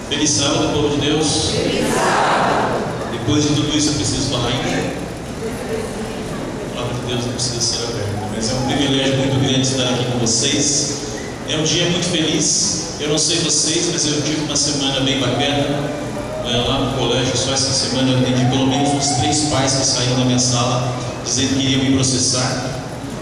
Feliz sábado, povo de Deus. Feliz sábado. Depois de tudo isso eu preciso falar ainda. A palavra de Deus não precisa ser aberta, mas é um privilégio muito grande estar aqui com vocês. É um dia muito feliz. Eu não sei vocês, mas eu tive uma semana bem bacana. Lá no colégio, só essa semana eu atendi pelo menos uns 3 pais que saíram da minha sala dizendo que iriam me processar.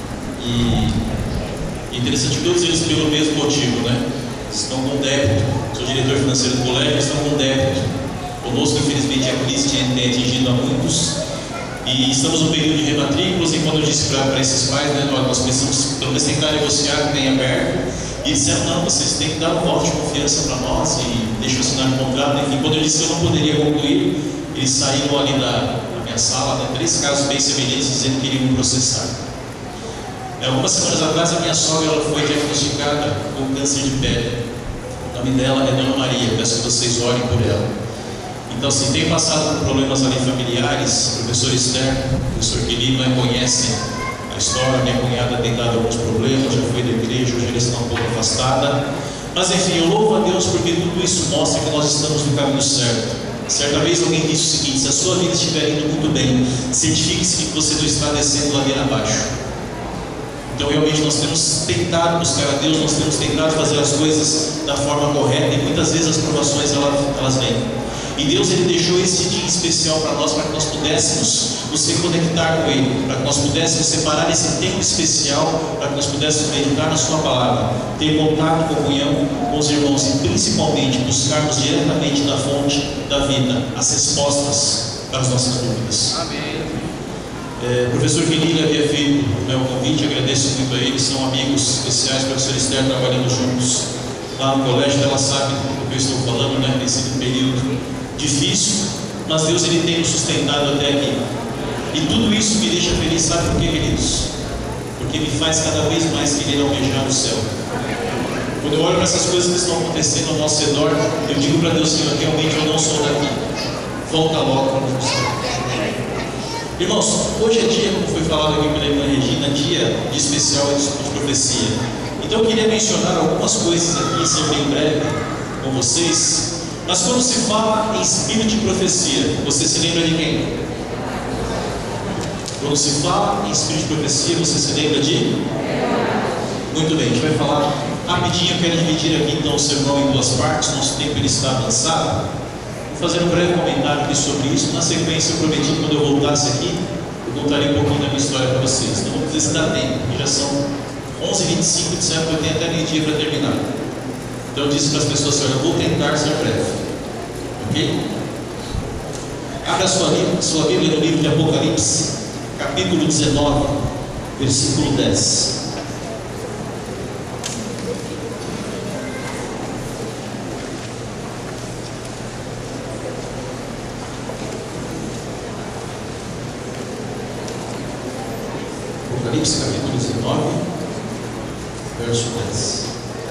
E interessante que todos eles pelo mesmo motivo, né? Estão com débito. Sou diretor financeiro do colégio, estão com débito. Conosco, infelizmente, a crise tem atingido a muitos. E estamos no período de rematrículas. E quando eu disse para esses pais, né, nós precisamos pelo menos tentar negociar que tem aberto. E disseram: não, vocês têm que dar um voto de confiança para nós e deixa eu assinar o contrato. Enfim, quando eu disse que eu não poderia concluir, eles saíram ali da minha sala, né, 3 casos bem semelhantes, dizendo que iriam me processar. Algumas semanas atrás, a minha sogra ela foi diagnosticada com câncer de pele. O nome dela é Dona Maria. Peço que vocês orem por ela. Então, assim, tenho passado por problemas ali familiares. O professor Esther, o professor Quirino, conhecem a história. Minha cunhada tem dado alguns problemas, já foi da igreja, hoje ela está um pouco afastada. Mas, enfim, eu louvo a Deus porque tudo isso mostra que nós estamos no caminho certo. Certa vez alguém disse o seguinte: se a sua vida estiver indo muito bem, certifique-se que você não está descendo ladeira abaixo. Então, realmente, nós temos tentado buscar a Deus, nós temos tentado fazer as coisas da forma correta e muitas vezes as provações elas vêm. E Deus ele deixou esse dia especial para nós, para que nós pudéssemos nos reconectar com Ele, para que nós pudéssemos separar esse tempo especial, para que nós pudéssemos meditar na Sua palavra, ter contato, comunhão com os irmãos e principalmente buscarmos diretamente da fonte da vida as respostas para as nossas dúvidas. Amém. O professor Quirino havia feito o meu convite, agradeço muito a ele, são amigos especiais, o professor Esther, trabalhando juntos lá no colégio. Ela sabe do que eu estou falando, né? Tem sido um período difícil, mas Deus ele tem nos sustentado até aqui. E tudo isso me deixa feliz, sabe por quê, queridos? Porque me faz cada vez mais querer almejar o céu. Quando eu olho para essas coisas que estão acontecendo ao nosso redor, eu digo para Deus: Senhor, realmente eu não sou daqui. Volta logo para o céu. Irmãos, hoje é dia, como foi falado aqui pela irmã Regina, dia de especial de profecia. Então eu queria mencionar algumas coisas aqui, ser bem breve com vocês. Mas quando se fala em espírito de profecia, você se lembra de quem? Quando se fala em espírito de profecia, você se lembra de? Muito bem, a gente vai falar rapidinho. Eu quero dividir aqui então o sermão em 2 partes. Nosso tempo ele está avançado. Vou fazer um breve comentário aqui sobre isso. Na sequência, eu prometi que quando eu voltasse aqui, eu contaria um pouquinho da minha história para vocês. Então vamos ver se dá tempo, porque já são 11h25, disseram que eu tenho até meio-dia para terminar. Então eu disse para as pessoas: eu vou tentar ser breve. Ok? Abra sua Bíblia no livro de Apocalipse, capítulo 19, versículo 10. Apocalipse capítulo 19, verso 10.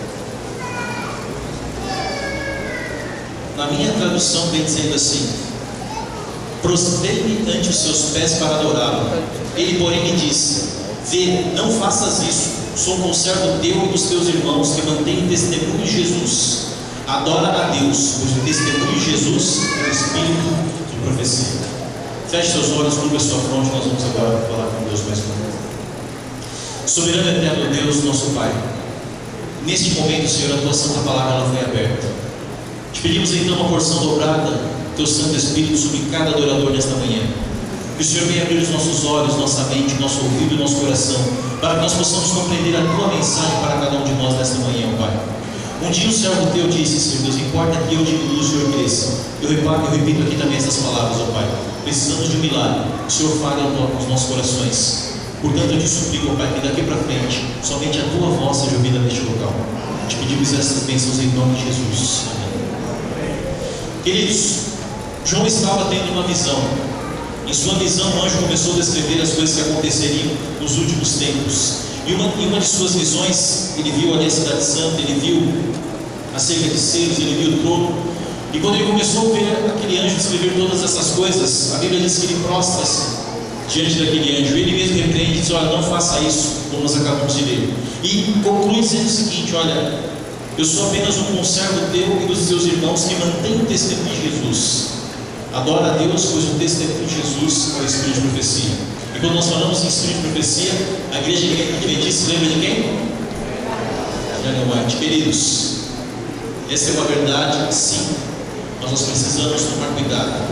Na minha tradução vem dizendo assim: prostrei-me ante os seus pés para adorá-lo. Ele, porém, me disse: vê, não faças isso. Sou conservo teu e dos teus irmãos que mantêm testemunho de Jesus. Adora a Deus, pois o testemunho de Jesus é o espírito de profecia. Feche seus olhos, curva sua fronte. Nós vamos agora falar com Deus mais uma vez. Soberano e eterno Deus, nosso Pai, neste momento, Senhor, a tua santa palavra ela foi aberta. Te pedimos então uma porção dobrada do teu Santo Espírito sobre cada adorador nesta manhã. Que o Senhor venha abrir os nossos olhos, nossa mente, nosso ouvido e nosso coração, para que nós possamos compreender a tua mensagem para cada um de nós nesta manhã, Pai. Um dia um servo teu disse: Senhor Deus, importa que eu diminua e o Senhor cresça. Eu repito aqui também essas palavras, ó Pai. Precisamos de um milagre. O Senhor fale aos nossos corações. Portanto, eu te suplico, ó Pai, que daqui para frente somente a tua voz seja ouvida neste local. Te pedimos essas bênçãos em nome de Jesus. Amém. Queridos, João estava tendo uma visão. Em sua visão, o anjo começou a descrever as coisas que aconteceriam nos últimos tempos. E uma de suas visões, ele viu ali a cidade santa, ele viu a cerca de selos, ele viu o trono. E quando ele começou a ver aquele anjo descrever todas essas coisas, a Bíblia diz que ele prostra-se diante daquele anjo. Ele mesmo repreende e diz: olha, não faça isso, como nós acabamos de ler. E conclui dizendo o seguinte: olha, Eu sou apenas um conservo teu e dos teus irmãos que mantém o testemunho de Jesus. Adora a Deus, pois o testemunho de Jesus é o Espírito de profecia. E quando nós falamos em Espírito de profecia, a igreja adventista lembra de quem? De Ellen White. Queridos, essa é uma verdade, sim, mas nós precisamos tomar cuidado.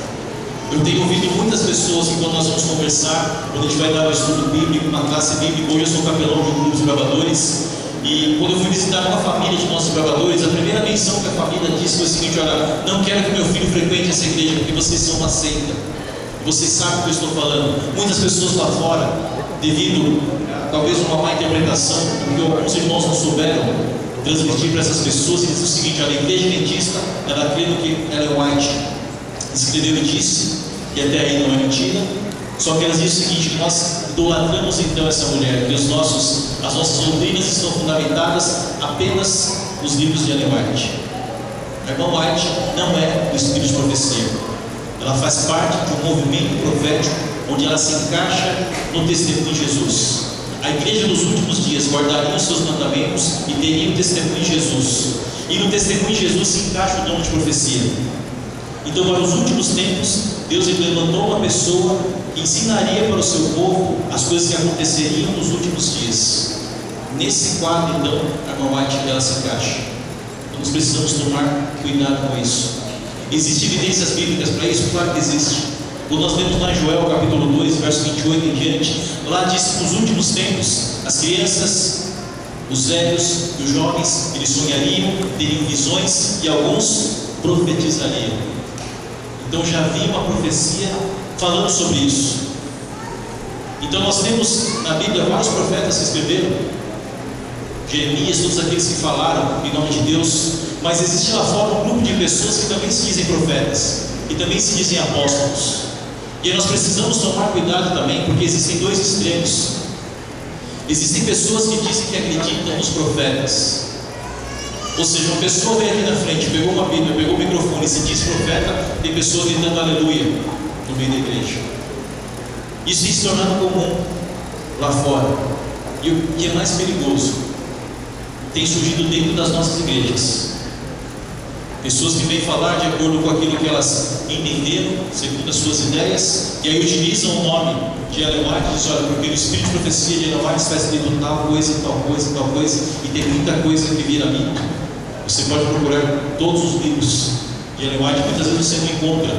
Eu tenho ouvido muitas pessoas que quando nós vamos conversar, quando a gente vai dar um estudo bíblico, uma classe bíblica, hoje eu sou capelão de um grupo de gravadores, e quando eu fui visitar uma família de nossos gravadores, a primeira menção que a família disse foi o seguinte: olha, não quero que meu filho frequente essa igreja porque vocês são uma seita. Vocês sabem o que eu estou falando. Muitas pessoas lá fora, devido a talvez uma má interpretação, porque alguns irmãos não souberam transmitir para essas pessoas, e diz o seguinte: olha, a igreja adventista, ela crê no que Ellen White escreveu e disse, e até aí não é mentira. Só que ela diz o seguinte: que nós idolatramos então essa mulher, que as nossas doutrinas estão fundamentadas apenas nos livros de Ellen White. A irmã White não é do Espírito de profecia. Ela faz parte de um movimento profético onde ela se encaixa no testemunho de Jesus. A igreja nos últimos dias guardaria os seus mandamentos e teria o testemunho de Jesus. E no testemunho de Jesus se encaixa o dom de profecia. Então, para os últimos tempos, Deus levantou uma pessoa que ensinaria para o seu povo as coisas que aconteceriam nos últimos dias. Nesse quadro, então, a irmã White ela se encaixa. Então, nós precisamos tomar cuidado com isso. Existem evidências bíblicas para isso? Claro que existe. Quando nós lemos lá em Joel, capítulo 2, verso 28 em diante, lá diz que nos últimos tempos, as crianças, os velhos e os jovens, eles sonhariam, teriam visões e alguns profetizariam. Então já havia uma profecia falando sobre isso. Então nós temos na Bíblia vários profetas que escreveram, Jeremias, todos aqueles que falaram em nome de Deus. Mas existe lá fora um grupo de pessoas que também se dizem profetas, que também se dizem apóstolos. E aí nós precisamos tomar cuidado também, porque existem dois extremos. Existem pessoas que dizem que acreditam nos profetas. Ou seja, uma pessoa veio aqui na frente, pegou uma Bíblia, pegou o microfone e se diz profeta, tem pessoa gritando aleluia no meio da igreja. Isso tem se tornado comum lá fora. E o que é mais perigoso, tem surgido dentro das nossas igrejas. Pessoas que vêm falar de acordo com aquilo que elas entenderam, segundo as suas ideias, e aí utilizam o nome de Ellen White e dizem: olha, porque no Espírito de profecia de Ellen White está escrito tal coisa, tal coisa, tal coisa, e tem muita coisa que vira mim. Você pode procurar todos os livros de Ellen White, muitas vezes você não encontra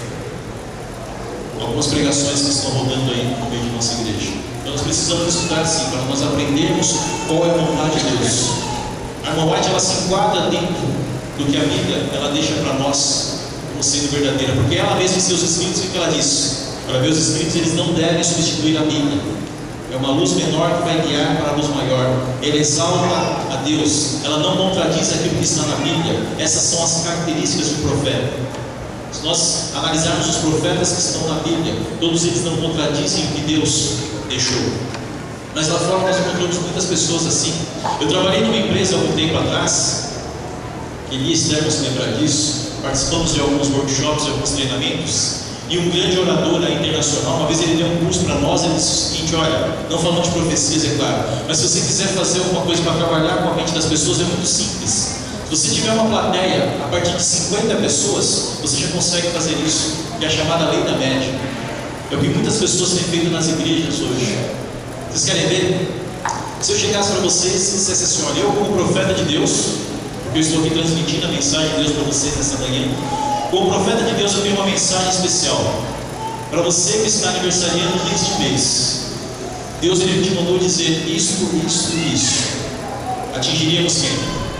algumas pregações que estão rodando aí no meio de nossa igreja. Então nós precisamos estudar sim, para nós aprendermos qual é a vontade de Deus. A irmã White ela se enquadra dentro do que a Bíblia ela deixa para nós como sendo verdadeira, porque ela mesma em seus escritos, o que ela diz? Para meus escritos, eles não devem substituir a Bíblia. É uma luz menor que vai guiar para a luz maior. Ela exalta a Deus, ela não contradiz aquilo que está na Bíblia. Essas são as características do profeta. Se nós analisarmos os profetas que estão na Bíblia, todos eles não contradizem o que Deus deixou. Mas lá fora nós encontramos muitas pessoas assim. Eu trabalhei numa empresa há algum tempo atrás, Elias Termo se lembrar disso. Participamos de alguns workshops, de alguns treinamentos, e um grande orador internacional, uma vez ele deu um curso para nós. Ele disse o seguinte: olha, não falando de profecias, é claro, mas se você quiser fazer alguma coisa para trabalhar com a mente das pessoas, é muito simples. Se você tiver uma plateia a partir de 50 pessoas, você já consegue fazer isso, que é a chamada lei da média. É o que muitas pessoas têm feito nas igrejas hoje. Vocês querem ver? Se eu chegasse para vocês e dissesse assim: olha, eu como profeta de Deus, porque eu estou aqui transmitindo a mensagem de Deus para vocês nessa manhã, como profeta de Deus eu tenho uma mensagem especial para você que está aniversariando neste mês. Deus ele te mandou dizer isso, isso e isso. Atingiríamos quem?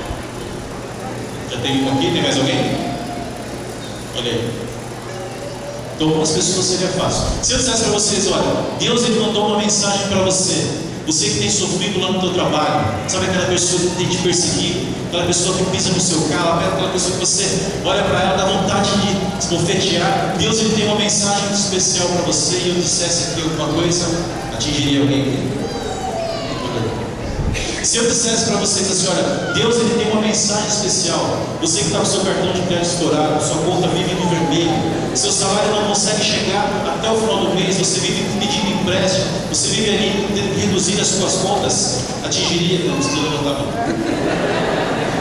Já tem um aqui? Tem mais alguém? Olha aí. Então algumas pessoas seria fácil. Se eu dissesse para vocês: olha, Deus ele mandou uma mensagem para você, você que tem sofrido lá no teu trabalho, sabe aquela pessoa que tem te perseguido, aquela pessoa que pisa no seu carro, aquela pessoa que você olha para ela, dá vontade de esbofetear. Deus ele tem uma mensagem especial para você, e eu dissesse aqui alguma coisa, atingiria alguém aqui? Se eu dissesse para vocês assim: olha, Deus ele tem uma mensagem especial, você que está com seu cartão de crédito estourado, sua conta vive no vermelho, seu salário não consegue chegar até o final do mês, você vive pedindo empréstimo, você vive ali tendo que reduzir as suas contas, atingiria? Não precisa levantar a mão.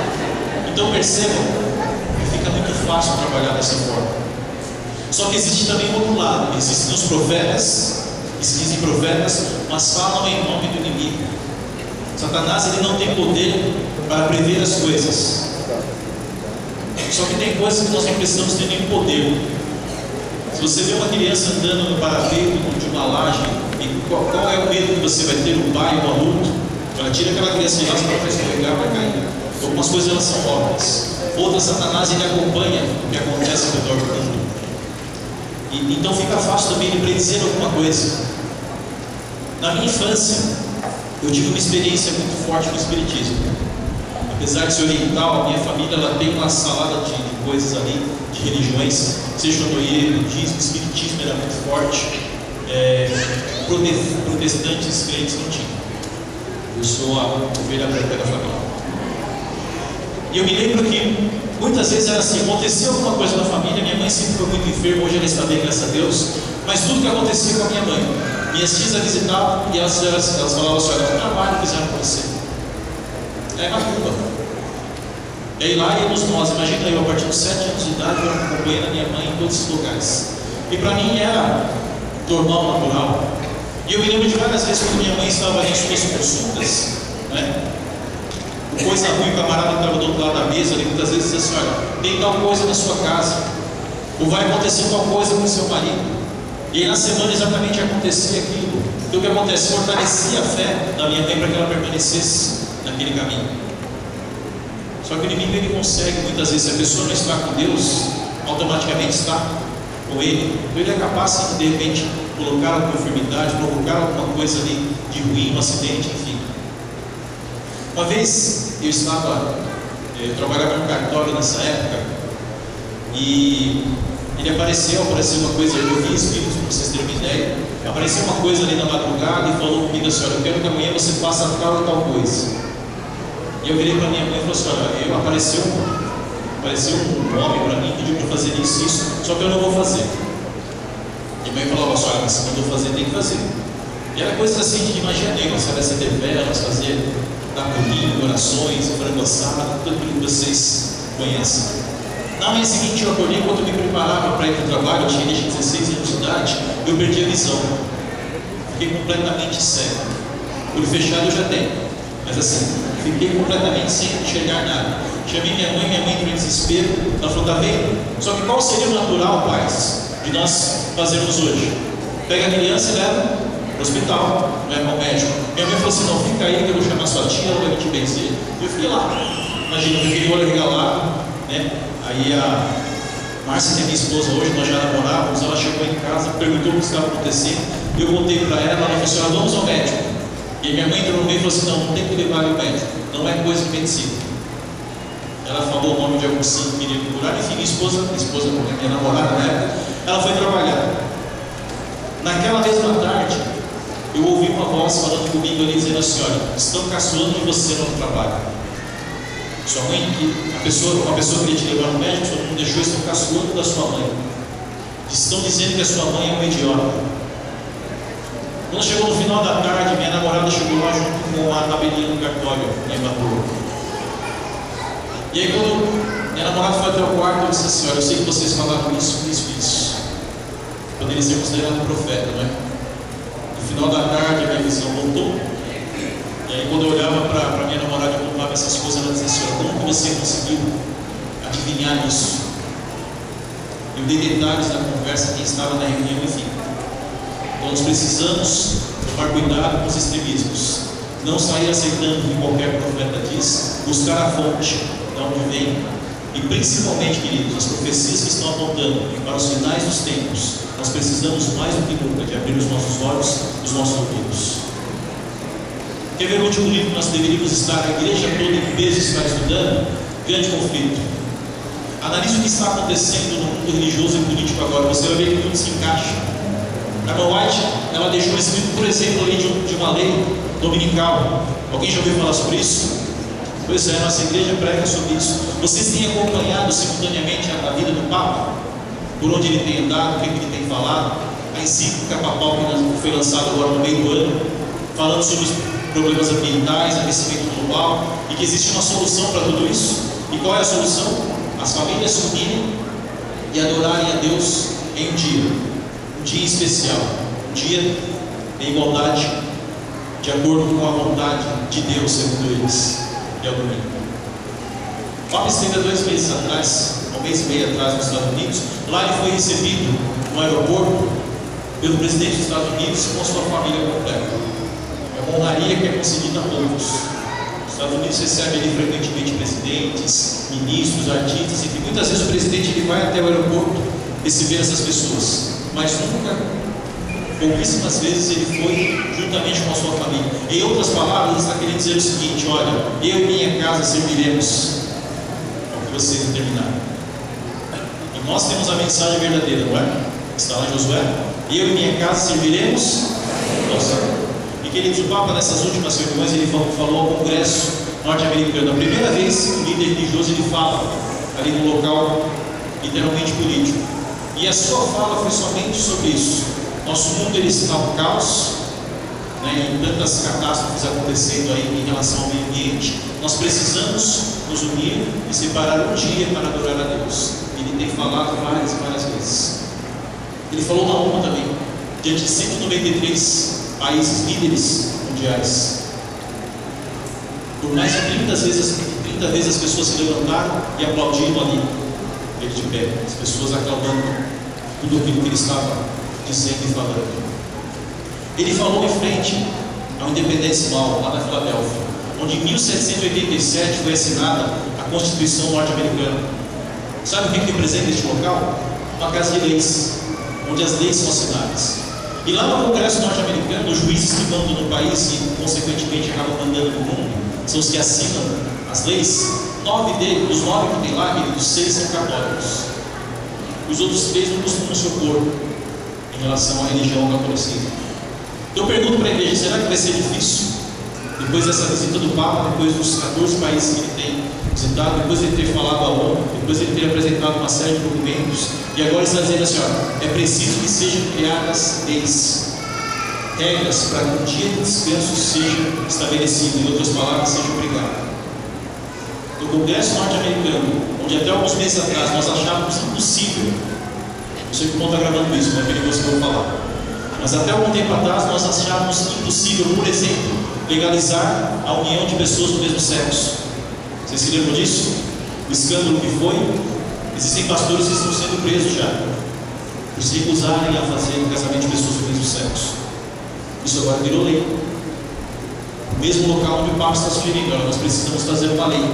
Então percebam, fica muito fácil trabalhar dessa forma. Só que existe também um outro lado. Existem os profetas, que se dizem profetas, mas falam em nome do inimigo. Satanás, ele não tem poder para prever as coisas. Só que tem coisas que nós não precisamos ter nenhum poder. Se você vê uma criança andando no parapeito de uma laje, e qual é o medo que você vai ter, o pai ou o adulto? Ela tira aquela criança de lá, senão vai escorregar, vai cair. Algumas coisas elas são óbvias. Outras, Satanás, ele acompanha o que acontece ao redor do mundo. Então fica fácil também ele predizer alguma coisa. Na minha infância, eu tive uma experiência muito forte com o espiritismo. Apesar de ser oriental, a minha família ela tem uma salada de coisas ali, de religiões, seja o budismo, o espiritismo era muito forte, protestantes, crentes não tinham. Eu sou a ovelha branca da família. E eu me lembro que muitas vezes era assim, acontecia alguma coisa na família, minha mãe sempre foi muito enferma, hoje ela está bem, graças a Deus, mas tudo que acontecia com a minha mãe, minhas tias a visitavam e elas falavam assim: olha, que trabalho fizeram com você? É macumba. E aí lá íamos nós, imagina eu, a partir dos 7 anos de idade, eu acompanhando a minha mãe em todos esses lugares. E para mim era normal, natural. E eu me lembro de várias vezes quando minha mãe estava em suas consultas, né? Coisa ruim, o camarada estava do outro lado da mesa, ele muitas vezes dizia assim: olha, tem tal coisa na sua casa, ou vai acontecer tal coisa com o seu marido. E aí na semana exatamente acontecia aquilo. Então o que acontece? Fortalecia a fé da minha mãe para que ela permanecesse naquele caminho. Só que o inimigo ele consegue, muitas vezes, se a pessoa não está com Deus, automaticamente está com ele. Então ele é capaz de repente colocar alguma enfermidade, provocar alguma coisa ali de ruim, um acidente, enfim. Uma vez eu trabalhava no cartório nessa época, e ele apareceu uma coisa, eu vi espíritos para vocês terem uma ideia, apareceu uma coisa ali na madrugada e falou comigo assim: olha, eu quero que amanhã você faça tal e tal coisa. E eu virei para minha mãe e falei assim: olha, apareceu um homem para mim, pediu para fazer isso, só que eu não vou fazer. E minha mãe falava assim: olha, mas se mandou fazer, tem que fazer. E era coisas assim de magia negra, sabe, acender velas, fazer dar bolinho, orações, frango assado, tudo aquilo que vocês conhecem. Na manhã seguinte eu acordei, enquanto eu me preparava para ir para o trabalho, eu tinha 16 anos de idade, eu perdi a visão. Fiquei completamente cego. Olho fechado eu já tenho, mas assim, fiquei completamente sem enxergar nada. Chamei minha mãe entrou em desespero, ela falou: tá vendo? Só que qual seria o natural, pais, de nós fazermos hoje? Pega a criança e leva para o hospital, leva ao médico. Minha mãe falou assim: não, fica aí que eu vou chamar sua tia, ela vai te benzer. Eu fiquei lá, imagina, com aquele olho regalado, né? Aí a Márcia, que é minha esposa hoje, nós já namorávamos, ela chegou em casa, perguntou o que estava acontecendo, eu voltei para ela falou assim: olha, vamos ao médico. E minha mãe entrou no meio e falou assim: não tem que levar ao médico, não é coisa de medicina. Ela falou o nome de algum santo que queria me curar, enfim, minha esposa, minha namorada na época, ela foi trabalhar. Naquela mesma tarde, eu ouvi uma voz falando comigo ali, dizendo assim: olha, estão caçoando de você no trabalho. Sua mãe, uma pessoa queria te levar no médico, sua mãe não deixou, estão caçoando da sua mãe. Estão dizendo que a sua mãe é uma idiota. Quando chegou no final da tarde, minha namorada chegou lá junto com a tabelinha do cartório, na Imatur. E aí quando minha namorada foi até o quarto, eu disse assim: olha, eu sei que vocês falaram isso. Poderia ser considerado um profeta, não é? No final da tarde a minha visão voltou. E aí quando eu olhava para minha namorada e contava essas coisas, ela dizia assim: como que você conseguiu adivinhar isso? Eu dei detalhes da conversa, quem estava na reunião, enfim. Então nós precisamos tomar cuidado com os extremismos, não sair aceitando o que qualquer profeta diz, buscar a fonte de onde vem. E principalmente, queridos, as profecias que estão apontando para os finais dos tempos, nós precisamos mais do que nunca de abrir os nossos olhos, os nossos ouvidos. Quer ver o último livro que nós deveríamos estar, a igreja toda em peso está estudando? Grande Conflito. Analise o que está acontecendo no mundo religioso e político agora, você vai ver que tudo se encaixa. A Ellen White, ela deixou escrito, por exemplo, ali de uma lei dominical. Alguém já ouviu falar sobre isso? Pois é, nossa igreja prega sobre isso. Vocês têm acompanhado simultaneamente a vida do Papa? Por onde ele tem andado, o que ele tem falado? A encíclica papal que foi lançada agora no meio do ano, falando sobre os problemas ambientais, aquecimento global, e que existe uma solução para tudo isso. E qual é a solução? As famílias se unirem e adorarem a Deus em um dia especial, um dia em igualdade, de acordo com a vontade de Deus, segundo eles, que é o domingo. O Papa esteve há 2 meses atrás, 1 mês e meio atrás, nos Estados Unidos. Lá ele foi recebido no aeroporto pelo presidente dos Estados Unidos com sua família completa. É uma honraria que é concedida a poucos. Os Estados Unidos recebe ali frequentemente presidentes, ministros, artistas, enfim, muitas vezes o presidente ele vai até o aeroporto receber essas pessoas, mas nunca, pouquíssimas vezes ele foi juntamente com a sua família. Em outras palavras, ele está querendo dizer o seguinte: olha, eu e minha casa serviremos ao que vocês determinaram. E nós temos a mensagem verdadeira, não é? Está lá em Josué: eu e minha casa serviremos ao Senhor. E queridos, o Papa nessas últimas reuniões ele falou ao Congresso norte-americano. A primeira vez que o líder religioso ele fala ali no local literalmente político. E a sua fala foi somente sobre isso. Nosso mundo ele está um caos, né, e tantas catástrofes acontecendo aí em relação ao meio ambiente. Nós precisamos nos unir e separar um dia para adorar a Deus. Ele tem falado várias vezes. Ele falou na ONU também, diante de 193 países líderes mundiais. Por mais de 30 vezes as pessoas se levantaram e aplaudiram ali, ele de pé, as pessoas aclamando tudo aquilo que ele estava dizendo e falando. Ele falou em frente ao Independence Hall, lá na Filadélfia, onde em 1787 foi assinada a Constituição norte-americana. Sabe o que representa este local? Uma casa de leis, onde as leis são assinadas. E lá no Congresso norte-americano, os juízes que mandam no país e consequentemente acabam mandando no mundo, são os que assinam as leis. 9 deles, dos 9 que tem lá, queridos, 6 são católicos. Os outros 3 não costumam se opor em relação à religião ao catolicismo. Então eu pergunto para a igreja: será que vai ser difícil, depois dessa visita do Papa, depois dos 14 países que ele tem visitado, depois de ele ter falado à ONU, depois de ele ter apresentado uma série de documentos, e agora está dizendo assim: ó, é preciso que sejam criadas leis, regras para que o dia de descanso seja estabelecido, em outras palavras, seja obrigado. No Congresso norte-americano, onde até alguns meses atrás nós achávamos impossível, não sei como está gravando isso, não é perigoso que eu vou falar, mas até algum tempo atrás nós achávamos impossível, por exemplo, legalizar a união de pessoas do mesmo sexo. Vocês se lembram disso? O escândalo que foi? Existem pastores que estão sendo presos já por se recusarem a fazer o casamento de pessoas do mesmo sexo. Isso agora virou lei. O mesmo local onde o Papa está sugerindo: nós precisamos trazer uma lei.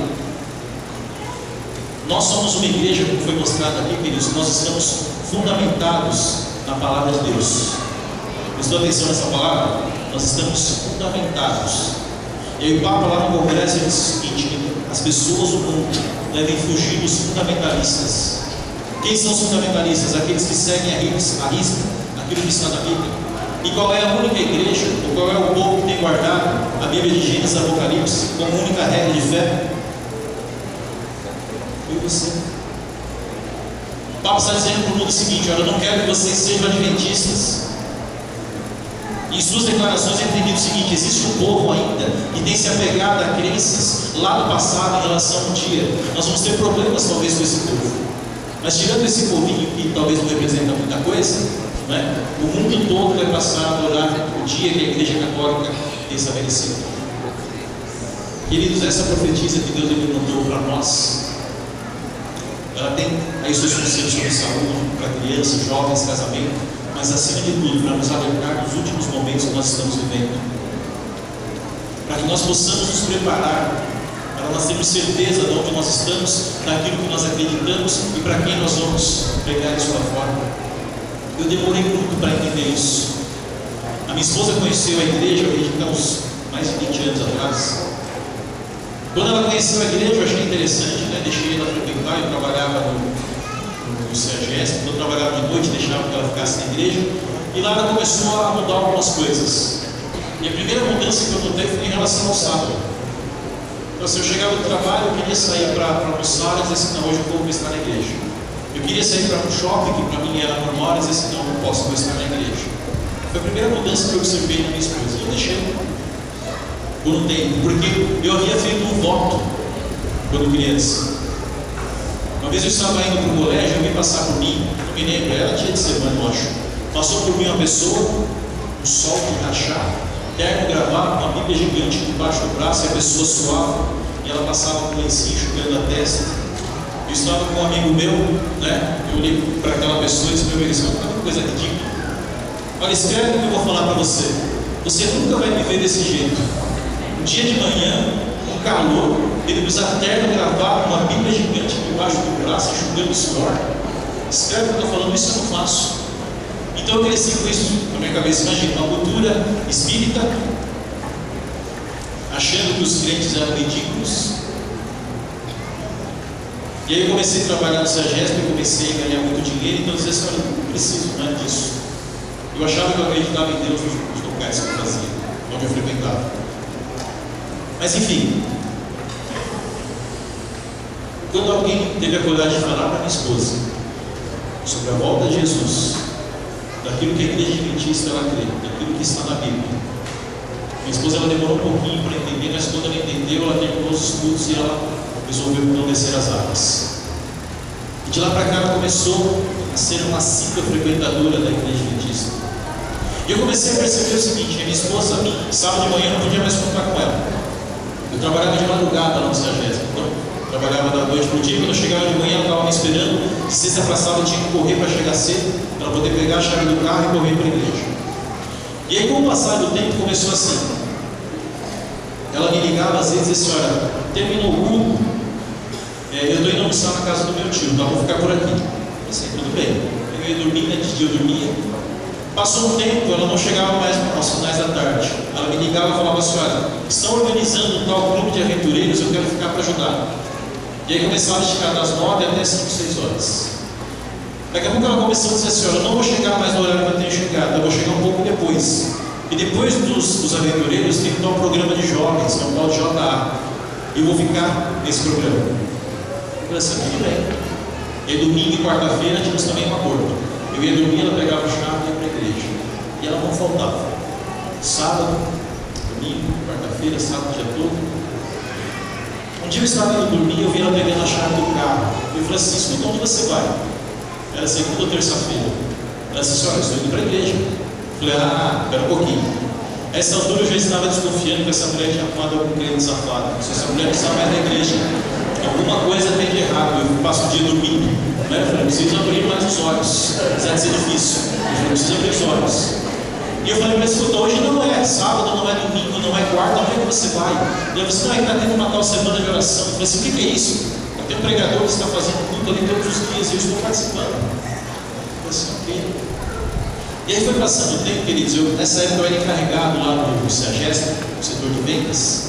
Nós somos uma igreja, como foi mostrado aqui, queridos, nós estamos fundamentados na palavra de Deus. Prestou atenção nessa palavra? Nós estamos fundamentados. E aí o Papa lá no Congresso ele disse o seguinte: as pessoas do mundo devem fugir dos fundamentalistas. Quem são os fundamentalistas? Aqueles que seguem a risca aquilo que está na Bíblia. E qual é a única igreja, ou qual é o povo que tem guardado a Bíblia de Gênesis e Apocalipse como única regra de fé? Eu e você. O Papa está dizendo para o mundo o seguinte: olha, eu não quero que vocês sejam adventistas. Em suas declarações ele tem dito o seguinte: existe um povo ainda que tem se apegado a crenças lá do passado em relação a um dia. Nós vamos ter problemas talvez com esse povo, mas tirando esse povinho que talvez não representa muita coisa, né, o mundo todo vai passar a adorar o dia que a Igreja Católica tem estabelecido. Queridos, essa profetisa que Deus levantou para nós, ela tem aí seus conselhos sobre saúde, para crianças, jovens, casamento, mas acima de tudo, para nos alertar nos últimos momentos que nós estamos vivendo, para que nós possamos nos preparar, para nós termos certeza de onde nós estamos, daquilo que nós acreditamos e para quem nós vamos pregar isso lá fora. Eu demorei muito para entender isso. A minha esposa conheceu a igreja, há uns mais de 20 anos atrás. Quando ela conheceu a igreja, eu achei interessante, né? Deixei ela frequentar. Eu trabalhava no CEAGES, quando eu trabalhava de noite, deixava que ela ficasse na igreja, e lá ela começou a mudar algumas coisas. E a primeira mudança que eu notei foi em relação ao sábado. Então, se eu chegava do trabalho, eu queria sair para almoçar, e dizer assim: não, hoje eu vou estar na igreja. Eu queria sair para um shopping, que para mim era normal, e dizer assim: não, não posso, vou estar na igreja. Foi a primeira mudança que eu observei na minha esposa. Eu deixei por um tempo, porque eu havia feito um voto quando criança. vez eu estava indo para o colégio, eu vi passar por mim, não me lembro, era dia de semana, eu acho. Passou por mim uma pessoa, um sol de rachar, terno gravado, uma Bíblia gigante debaixo do braço, e a pessoa suava, e ela passava com o lencinho enxugando a testa. Eu estava com um amigo meu, né? Eu olhei para aquela pessoa e disse: meu amigo, isso é uma coisa ridícula. Olha, escreve o que eu vou falar para você. Você nunca vai me ver desse jeito. Um dia de manhã, um calor, ele usa terno gravado, uma Bíblia gigante debaixo do braço, enxugando suor. Escreve o que eu estou falando, isso eu não faço. Então eu cresci com isso na minha cabeça. Imagina, uma cultura espírita, achando que os crentes eram ridículos. E aí eu comecei a trabalhar no SEAGESP, eu comecei a ganhar muito dinheiro. Então eu dizia assim: olha, não preciso, não é disso. Eu achava que eu acreditava em Deus nos locais que eu fazia, onde eu frequentava. Mas enfim, quando alguém teve a coragem de falar para minha esposa sobre a volta de Jesus, daquilo que a igreja adventista ela crê, daquilo que está na Bíblia, minha esposa ela demorou um pouquinho para entender, mas quando ela entendeu, ela terminou os estudos e ela resolveu não descer as águas. E de lá para cá ela começou a ser uma assídua frequentadora da igreja adventista. E eu comecei a perceber o seguinte: a minha esposa, sábado de manhã, eu não podia mais contar com ela. Eu trabalhava de madrugada lá no SEAGESP, então trabalhava da noite para o dia. Quando eu chegava de manhã, ela estava me esperando. De sexta para sábado eu tinha que correr para chegar cedo, para poder pegar a chave do carro e correr para a igreja. E aí, com o passar do tempo, começou assim. Ela me ligava às vezes e disse: olha, terminou o culto, eu estou indo almoçar na casa do meu tio, então vou ficar por aqui. Eu disse: tudo bem. Eu ia dormir, antes de eu dormia. Passou um tempo, ela não chegava mais aos finais da tarde. Ela me ligava e falava assim: olha, estão organizando um tal grupo de aventureiros, eu quero ficar para ajudar. E aí começava a esticar das 9 até 5, 6 horas. Daqui a pouco ela começou a dizer assim: olha, eu não vou chegar mais no horário que eu tenho chegado, eu vou chegar um pouco depois. E depois dos aventureiros tem um tal programa de jovens, que é um tal de JA. E eu vou ficar nesse programa. Eu falei assim: tudo bem. E domingo e quarta-feira tínhamos também um acordo. Eu ia dormir, ela pegava a chave e ia para a igreja. E ela não faltava. Sábado, domingo, quarta-feira, sábado, dia todo. Um dia eu estava indo dormir e eu vi ela pegando a chave do carro. Eu falei assim: escuta, onde você vai? Era segunda ou terça-feira. Ela disse: olha, eu estou indo para a igreja. Eu falei: espera um pouquinho. A essa altura eu já estava desconfiando que essa mulher tinha arrumado algum cliente safado. Se essa mulher precisava mais da igreja, alguma coisa tem de errado. Eu passo o dia dormindo, né? Eu falei: preciso abrir mais os olhos. Apesar de ser difícil, eu falei: preciso abrir os olhos. E eu falei para ele: escuta, hoje não é sábado, não é domingo, não é quarta, onde é que você vai? E ele disse: não, está tendo uma tal semana de oração. Eu falei assim: o que é isso? Tem um pregador que está fazendo culto ali todos os dias e eu estou participando. Eu falei assim: ok. E aí foi passando o tempo, queridos. Nessa época eu era encarregado lá no SEAGESP, no setor de vendas,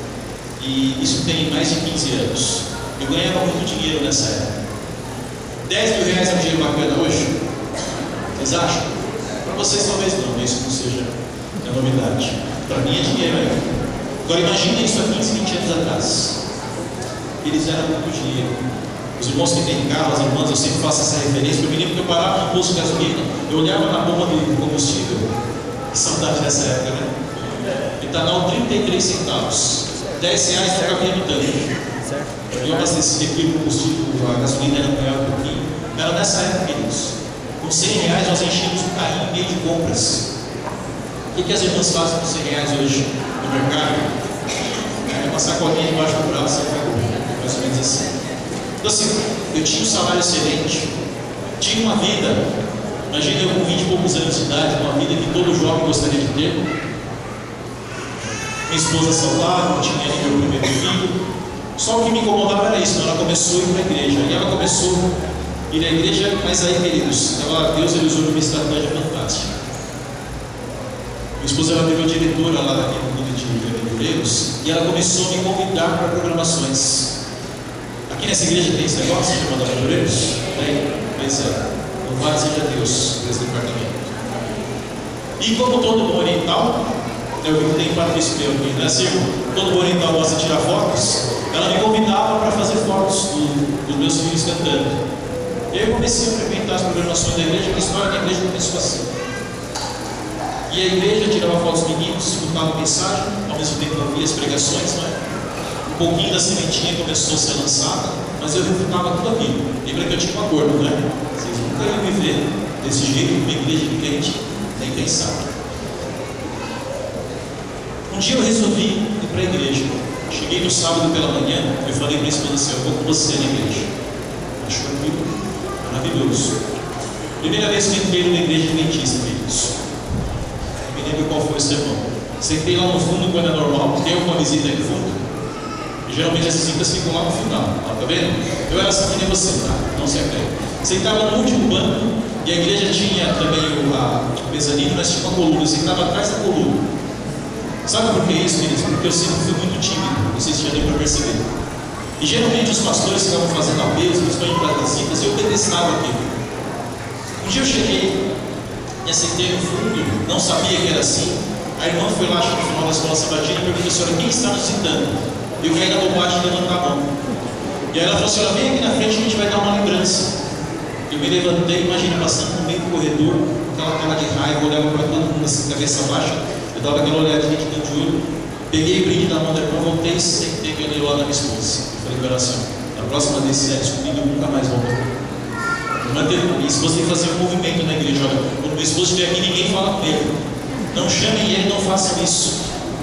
e isso tem mais de 15 anos. Eu ganhava muito dinheiro nessa época. 10 mil reais é um dinheiro bacana hoje? Vocês acham? Para vocês talvez não, isso não seja a novidade. Para mim é dinheiro ainda. Agora imagine isso há 15, 20 anos atrás. Eles eram muito dinheiro. Os irmãos que têm carro, as irmãs, eu sempre faço essa referência. Eu me lembro que eu parava no posto de gasolina, eu olhava na bomba do combustível. Que saudade dessa época, né? Etanol 33 centavos. 10 reais para o carrinho do tanque. Eu abastecia aqui o combustível, a gasolina era maior um pouquinho. Era nessa época, queridos. Com 100 reais nós enchíamos um carrinho meio de compras. O que as irmãs fazem com 100 reais hoje no mercado? É uma sacolinha debaixo do braço, mais ou menos assim. Então assim, eu tinha um salário excelente, tinha uma vida, imagina eu com 20 e poucos anos de idade, uma vida que todo jovem gostaria de ter. Minha esposa saudável, tinha ali meu primeiro filho. Só o que me incomodava era isso, ela começou a ir para a igreja, e ela começou a ir à igreja, mas aí, queridos, Deus ele usou uma estratégia fantástica. Minha esposa ela virou diretora lá daquele mundo de aventureiros, e ela começou a me convidar para programações. Aqui nessa igreja tem esse negócio chamado aventureiros? Tem? Pois é. Louvado seja Deus por esse departamento. E como todo bom oriental, eu vi que tem Patrícia meu aqui, né, Silvio? Todo bom oriental gosta de tirar fotos. Ela me convidava para fazer fotos dos meus filhos cantando. E eu comecei a frequentar as programações da igreja, a história da igreja começou assim. E a igreja tirava fotos dos meninos, escutava a mensagem, ao mesmo tempo ouvia as pregações, não é? Um pouquinho da sementinha começou a ser lançada, mas eu refutava tudo aquilo. Lembra que eu tinha um acordo, né? Vocês nunca iam me ver desse jeito, uma igreja de crente, nem pensar. Um dia eu resolvi ir para a igreja. Cheguei no sábado pela manhã, eu falei para a esposa assim: eu vou com você na igreja. Achou aquilo maravilhoso. Primeira vez que entrei numa igreja adventista, queridos. Não me lembro qual foi o sermão. Sentei lá no fundo quando é normal, tem uma visita aí no fundo. E geralmente as visitas ficam lá no final, tá vendo? Eu era assim que nem você, tá? Não se acredita. Sentava no último banco, e a igreja tinha também o mezanino, mas tinha uma coluna. Eu sentava atrás da coluna. Sabe por que isso, queridos? Porque eu sempre fui muito tímido, vocês já deu para perceber. E geralmente os pastores ficavam fazendo apelos, principalmente para as visitas, e eu detestava aquilo. Um dia eu cheguei, e sentei no fundo, não sabia que era assim. A irmã foi lá, acho que no final da escola sabatina, e perguntou: senhora, quem está nos citando? Eu caí na bobagem de levantar a mão. E aí ela falou: senhora, vem aqui na frente, a gente vai dar uma lembrança. Eu me levantei, imagina, passando no meio do corredor, aquela cara de raiva, olhava para todo mundo assim, cabeça baixa. Eu dava aquela olhadinha de canto de olho, peguei o brinde da mão da irmã, voltei e sentei e olhei lá na minha esposa. Eu falei: coração, na próxima vez que você comigo, eu nunca mais volto. E se você fazer um movimento na igreja, olha, quando meu esposo estiver aqui, ninguém fala com ele. Não chamem ele, não façam isso.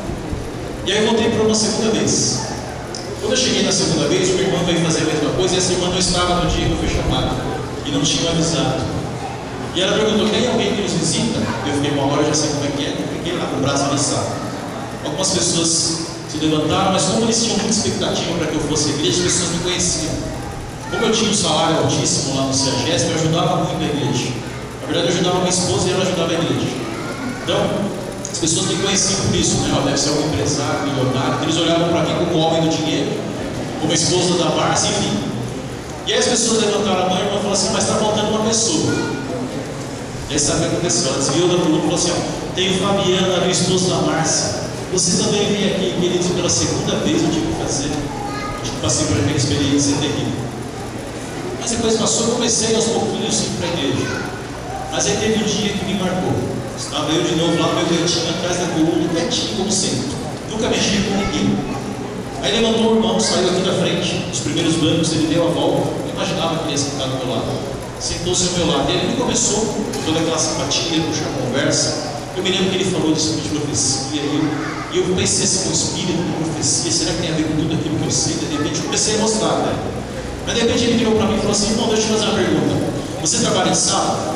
E aí eu voltei para uma segunda vez. Quando eu cheguei na segunda vez, uma irmã veio fazer a mesma coisa, e essa irmã não estava no dia que eu fui chamado, e não tinha avisado. E ela perguntou: tem alguém que nos visita? Eu fiquei: uma hora, já sei como é que é, fiquei lá com o braço avançado. Algumas pessoas se levantaram, mas como eles tinham muita expectativa para que eu fosse à igreja, as pessoas me conheciam. Como eu tinha um salário altíssimo lá no CEAGESP, eu ajudava muito a igreja. Na verdade, eu ajudava a minha esposa e ela ajudava a igreja. Então, as pessoas me conheciam por isso, né? Deve ser algum empresário, milionário. Eles olhavam para mim como homem do dinheiro, como a esposa da Márcia, enfim. E aí as pessoas levantaram a mão e a irmã falou assim: mas está faltando uma pessoa. E aí sabe o que aconteceu? Ela desviou da coluna e falou assim: ó, tem o Fabiano, meu esposo da Márcia. Você também vem aqui, queridos, pela segunda vez eu tive que fazer. Eu passei por aquela experiência terrível. Mas depois passou, eu comecei aos pouquinhos a ir para a igreja. Mas aí teve um dia que me marcou. Estava eu de novo lá no meu cantinho, atrás da coluna, quietinho como sempre. Nunca mexi com ninguém. Aí levantou o irmão, saiu aqui da frente, os primeiros bancos, ele deu a volta. Eu imaginava que ele ia sentar do meu lado. Sentou-se ao meu lado. E ele começou toda aquela simpatia, puxar a conversa. Eu me lembro que ele falou disso de profecia. E eu pensei assim: o espírito de profecia, será que tem a ver com tudo aquilo que eu sei? De repente eu comecei a mostrar, né? Mas de repente ele virou para mim e falou assim: irmão, deixa eu te fazer uma pergunta. Você trabalha em sábado?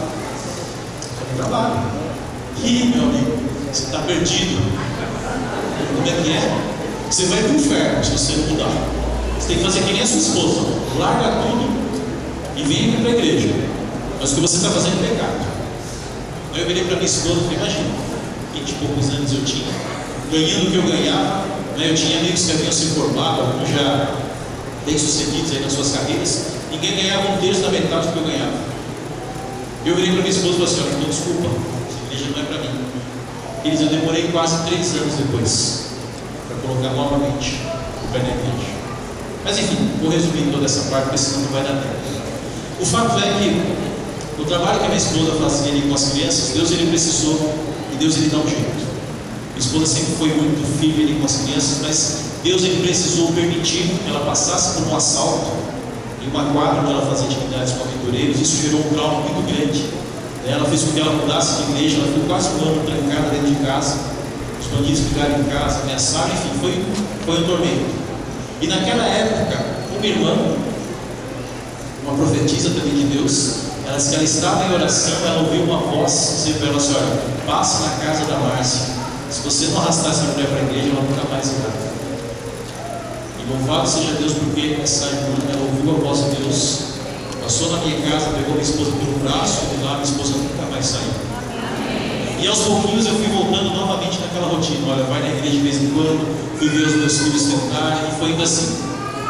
Eu trabalho. Ih, meu amigo, você está perdido. Como é que é? Você vai para o inferno se você não mudar. Você tem que fazer que nem a sua esposa: larga tudo e vem aqui para a igreja. Mas o que você está fazendo é pecado. Aí eu virei para minha esposa e falei: imagina, 20 e poucos anos eu tinha, ganhando o que eu ganhava, né? Eu tinha amigos que haviam se formado, alguns já bem sucedidos aí nas suas carreiras. Ninguém ganhava um terço da metade do que eu ganhava. Eu virei para minha esposa e falei assim: olha, desculpa, essa igreja não é para mim. Eles, eu demorei quase 3 anos depois para colocar novamente o pé na igreja. Mas enfim, vou resumir toda essa parte, porque senão não vai dar tempo. O fato é que o trabalho que a minha esposa fazia ali com as crianças, Deus ele precisou, e Deus ele dá um jeito. Minha esposa sempre foi muito firme ali com as crianças, mas Deus ele precisou permitir que ela passasse por um assalto em uma quadra onde ela fazia atividades com aventureiros. Isso gerou um trauma muito grande. Ela fez com que ela mudasse de igreja, ela ficou quase um ano trancada dentro de casa. Os bandidos ficaram em casa, ameaçaram, enfim, foi um tormento. E naquela época, uma irmã, uma profetisa também de Deus, ela disse que ela estava em oração, ela ouviu uma voz dizendo para ela: senhora, passe na casa da Márcia. Se você não arrastar essa mulher para a igreja, ela nunca mais irá. E louvado seja Deus, porque essa irmã, ela ouviu a voz de Deus, passou na minha casa, pegou minha esposa pelo braço, e de lá minha esposa nunca mais saiu. E aos pouquinhos eu fui voltando novamente naquela rotina. Olha, vai na igreja de vez em quando, fui ver os meus filhos tentarem, e foi indo assim.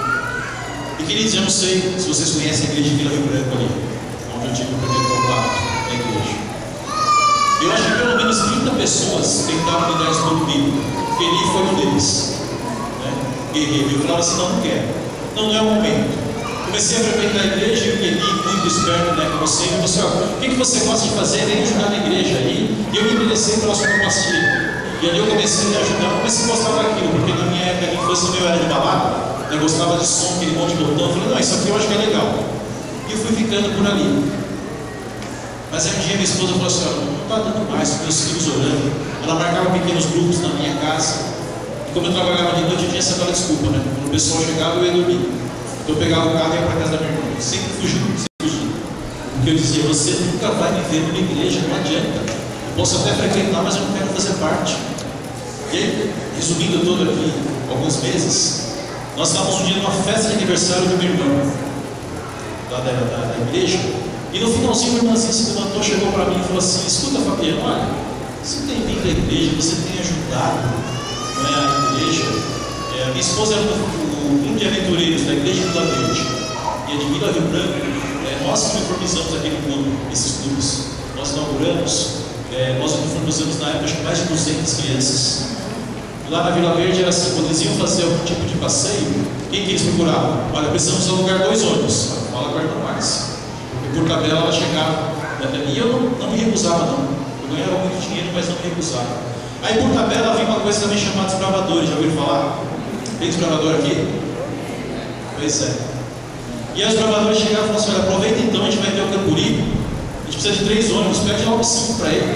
E queridos, eu não sei se vocês conhecem a igreja de Vila Rio Branco ali, onde eu tive o primeiro contato na igreja. Eu acho que pelo menos 30 pessoas tentaram me dar estudo bíblico. Eli foi um deles, né? Guerreiro. Eu falava assim: não quero, não é o momento. Comecei a frequentar a igreja e o Eli, muito esperto, né, como sempre, você, o que você gosta de fazer? Vem ajudar na igreja. E eu me interessei pela sonoplastia. E ali eu comecei a ajudar, comecei a gostar daquilo, porque na minha época de infância eu era de balada. Eu gostava de som, aquele monte de botão. Eu falei, não, isso aqui eu acho que é legal. E eu fui ficando por ali. Mas aí um dia minha esposa falou assim, olha, não está dando mais com meus filhos orando. Ela marcava pequenos grupos na minha casa. E como eu trabalhava de noite, eu tinha essa aquela desculpa, né? Quando o pessoal chegava, eu ia dormir. Então eu pegava o carro e ia para casa da minha irmã. Sempre fugindo, sempre fugindo. Porque eu dizia, você nunca vai me ver numa igreja, não adianta. Eu posso até frequentar, mas eu não quero fazer parte. E aí, resumindo todo aqui, alguns meses, nós estávamos um dia numa festa de aniversário do meu irmão, lá da igreja, e no finalzinho a irmãzinha se levantou, chegou para mim e falou assim, escuta Fabiano, olha, você tem vindo à igreja, você tem ajudado, não é, a igreja, minha esposa era do grupo de aventureiros da igreja de Vila Verde, e a de Vila Rio Branco, nós que uniformizamos aquele clube, esses clubes, nós inauguramos, nós uniformizamos na época acho que mais de 200 crianças. Lá na Vila Verde era assim, quando eles iam fazer algum tipo de passeio, quem que eles procuravam? Olha, precisamos alugar 2 ônibus. Fala agora não mais. Porque por tabela ela chegava. E eu não me recusava não. Eu ganhava muito dinheiro, mas não me recusava. Aí por tabela havia uma coisa também chamada desbravadores. Já ouviram falar? Tem desbravador aqui? Pois é. E aí os desbravadores chegavam e falavam assim, olha, aproveita então, a gente vai ter o Campuri. A gente precisa de 3 ônibus, pede logo 5 para ele.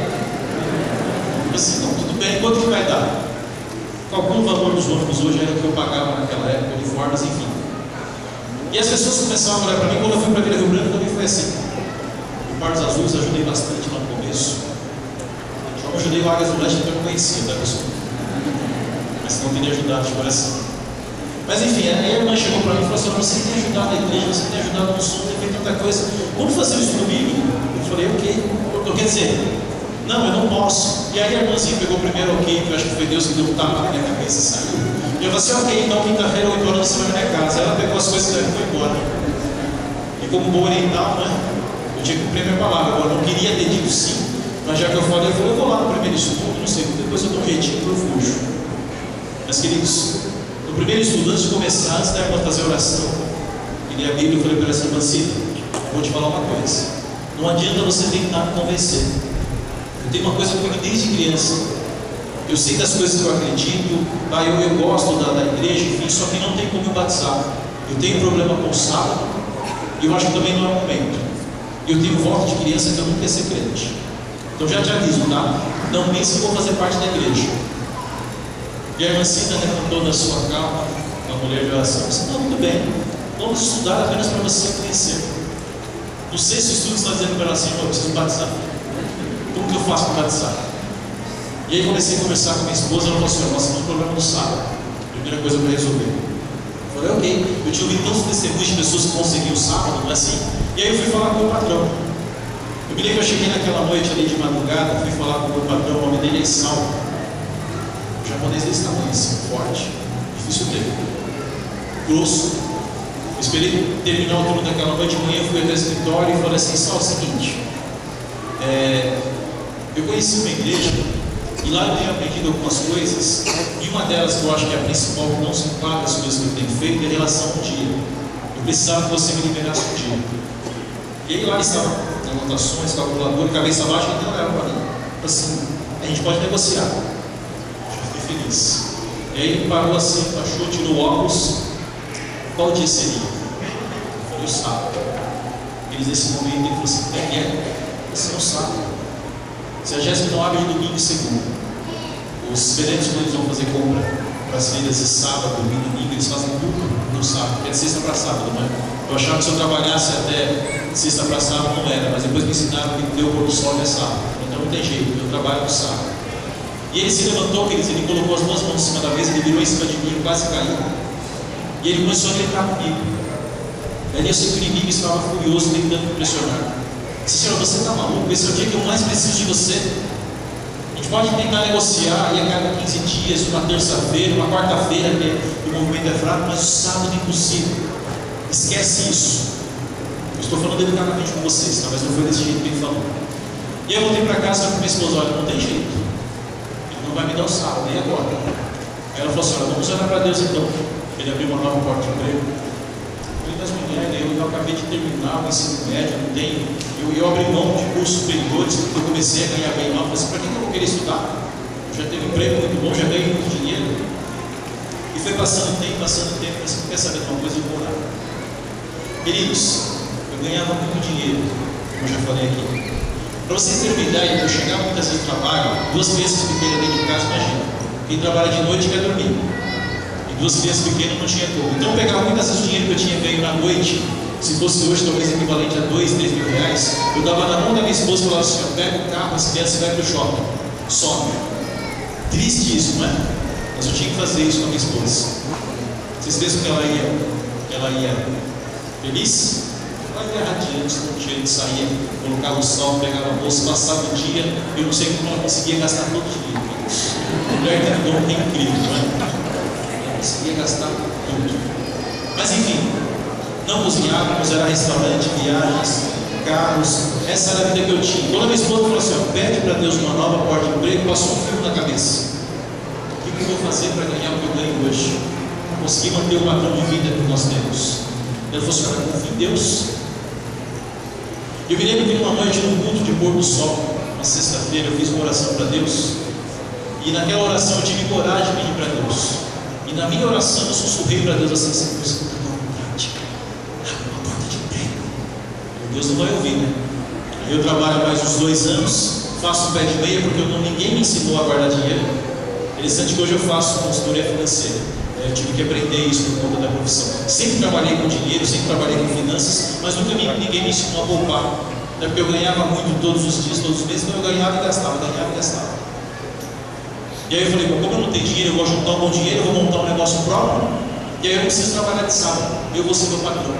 Eu assim, não, tudo bem, quanto que vai dar? Algum valor dos ônibus hoje era o que eu pagava naquela época, uniformes, enfim. E as pessoas começaram a olhar para mim. Quando eu fui para Vila Rio Branco também foi assim. O Par dos Azuis eu ajudei bastante lá no começo. Eu ajudei o Águias do Leste porque eu não conhecia, tá pessoal? Mas não teria ajudado de coração. Mas enfim, a irmã chegou para mim e falou assim, você tem ajudado a igreja, você tem ajudado no som, tem feito tanta coisa. Vamos fazer o estudo bíblico? Eu falei, ok. Então quer dizer, não, eu não posso. E aí a irmãzinha pegou o primeiro ok, que eu acho que foi Deus que deu um tapa na minha cabeça e saiu. E eu falei assim, ok, então quinta-feira, 8 horas você vai na minha casa. Ela pegou as coisas e foi embora. E como bom oriental, né? Eu tinha que cumprir a minha palavra. Agora, eu não queria ter dito sim, mas já que eu falei, eu vou lá no primeiro estudo, não sei, depois eu dou um jeitinho e eu fujo. Mas queridos, no primeiro estudo, antes de começar, antes da irmã fazer a oração, eu li a Bíblia e falei para essa irmãzinha, vou te falar uma coisa. Não adianta você tentar me convencer. Eu tenho uma coisa comigo desde criança. Eu sei das coisas que eu acredito, eu gosto da igreja, enfim, só que não tem como me batizar. Eu tenho problema com o sábado, e eu acho que também não é o momento. Eu tenho voto de criança que eu nunca ia ser crente. Então já te aviso, tá? Não pense que eu vou fazer parte da igreja. E a irmã Cida levantou da sua calma, uma mulher de oração, disse, não, tudo bem, vamos estudar apenas para você conhecer. No sexto estudo está dizendo para ela assim, eu preciso batizar. Como que eu faço para batizar? E aí comecei a conversar com minha esposa, ela falou assim, nós temos um problema no sábado. Primeira coisa para resolver. Eu falei, ok. Eu tinha ouvido tantos testemunhos de pessoas que conseguiam o sábado, não é assim? E aí eu fui falar com o patrão. Eu me lembro que eu cheguei naquela noite ali de madrugada, fui falar com o meu patrão, o nome dele é Isal. O japonês desse tamanho assim, forte, difícil ter. Grosso. Eu esperei terminar o turno daquela noite de manhã, fui até o escritório e falei assim, Isal, é o seguinte, eu conheci uma igreja e lá eu tenho aprendido algumas coisas, e uma delas que eu acho que é a principal, que não se enquadra as coisas que eu tenho feito, é em relação ao dia. Eu precisava que você me liberasse o dia. E aí lá estava anotações, calculador, cabeça baixa, então era para mim. Assim, a gente pode negociar. Eu fiquei feliz. E aí ele parou assim, baixou, tirou o óculos. Qual dia seria? Eu falei, o sábado. Eles nesse momento ele falou assim, você não sabe. Se a Jéssica não abre de domingo e segunda, os venenos quando eles vão fazer compra para as vendas de sábado, domingo, eles fazem tudo no sábado, que é de sexta para sábado, não é? Eu achava que se eu trabalhasse até sexta para sábado não era, mas depois me ensinaram que deu pôr do sol é sábado, então não tem jeito, eu trabalho no sábado. E ele se levantou, queridos, ele colocou as 2 mãos em cima da mesa, ele virou em cima de mim, eu quase caí. E ele começou a gritar comigo. Aí eu sei que o inimigo estava furioso, tentando me pressionar. Senhor, você está maluco? Esse é o dia que eu mais preciso de você. A gente pode tentar negociar e a cada 15 dias, uma terça-feira, uma quarta-feira, que o movimento é fraco, mas o sábado é impossível. Esquece isso. Eu estou falando delicadamente com vocês, tá? Mas não foi desse jeito que ele falou. E eu voltei para casa com minha esposa, olha, não tem jeito. Ele não vai me dar o sábado, e agora? Aí ela falou assim, olha, vamos orar para Deus então. Ele abriu uma nova porta de emprego. Das mulheres, eu acabei de terminar o ensino médio, não tenho. Eu abri mão de cursos superiores, porque eu comecei a ganhar bem mal. Eu falei assim, para que eu vou querer estudar? Eu já tenho um emprego muito bom, já ganhei muito dinheiro. E foi passando o tempo, mas quer saber de uma coisa, eu vou orar. Queridos, eu ganhava muito dinheiro, como eu já falei aqui. Para vocês terem uma ideia, eu chegava muitas vezes no trabalho, 2 crianças pequenas dentro de casa, imagina. Quem trabalha de noite quer dormir. E 2 crianças pequenas não tinha como. Então eu pegava muitas vezes o dinheiro que eu tinha ganho na noite, se fosse hoje talvez equivalente a 2, 3 mil reais, eu dava na mão da minha esposa e falava assim: pega o carro, as crianças e vai para o shopping. Some. Triste isso, não é? Mas eu tinha que fazer isso com a minha esposa. Vocês pensam que ela ia feliz? Ela ia radiante, não tinha de sair, colocava o sol, pegava a bolsa, passava o dia. Eu não sei como ela conseguia gastar todo o dinheiro. Mulher tem um dom incrível, não é? Ela conseguia gastar tudo. Mas enfim, não cozinhávamos, era restaurante, viagens, carros. Essa era a vida que eu tinha. Quando a minha esposa falou assim: pede para Deus uma nova porta de emprego, passou um fio na cabeça. O que eu vou fazer para ganhar o que eu ganho hoje? Conseguir manter o padrão de vida que nós temos. Ela falou assim: confia em Deus. Eu me lembro que numa noite, no culto de pôr do sol, uma sexta-feira, eu fiz uma oração para Deus. E naquela oração eu tive coragem de pedir para Deus. E na minha oração eu sussurrei para Deus assim: Senhor, você está com vontade, abre uma porta de emprego. E Deus não vai ouvir, né? Aí eu trabalho mais uns 2 anos, faço um pé de meia, porque ninguém me ensinou a guardar dinheiro. Interessante que hoje eu faço consultoria financeira. Eu tive que aprender isso por conta da profissão. Sempre trabalhei com dinheiro, sempre trabalhei com finanças, mas nunca ninguém me ensinou a poupar. Até porque eu ganhava muito todos os dias, todos os meses, então eu ganhava e gastava, E aí eu falei: como eu não tenho dinheiro, eu vou juntar um bom dinheiro, eu vou montar um negócio próprio, e aí eu não preciso trabalhar de sábado, eu vou ser meu patrão.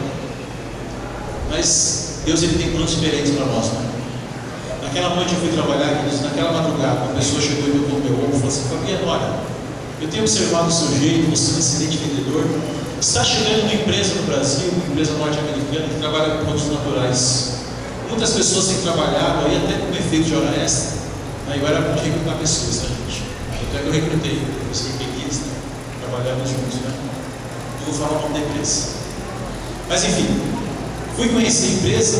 Mas Deus, ele tem planos diferentes para nós, né? Naquela noite eu fui trabalhar, naquela madrugada, uma pessoa chegou e tocou no meu ombro e falou assim: Fabiano, olha, eu tenho observado o seu jeito, você é um excelente vendedor. Está chegando uma empresa no Brasil, uma empresa norte-americana que trabalha com produtos naturais. Muitas pessoas têm trabalhado aí até com efeito de hora extra. Aí eu era muito recrutar pessoas, tá, gente? Até que eu recrutei, você peguei, né? Trabalhando juntos, né? Eu vou falar o nome da empresa. Mas enfim, fui conhecer a empresa.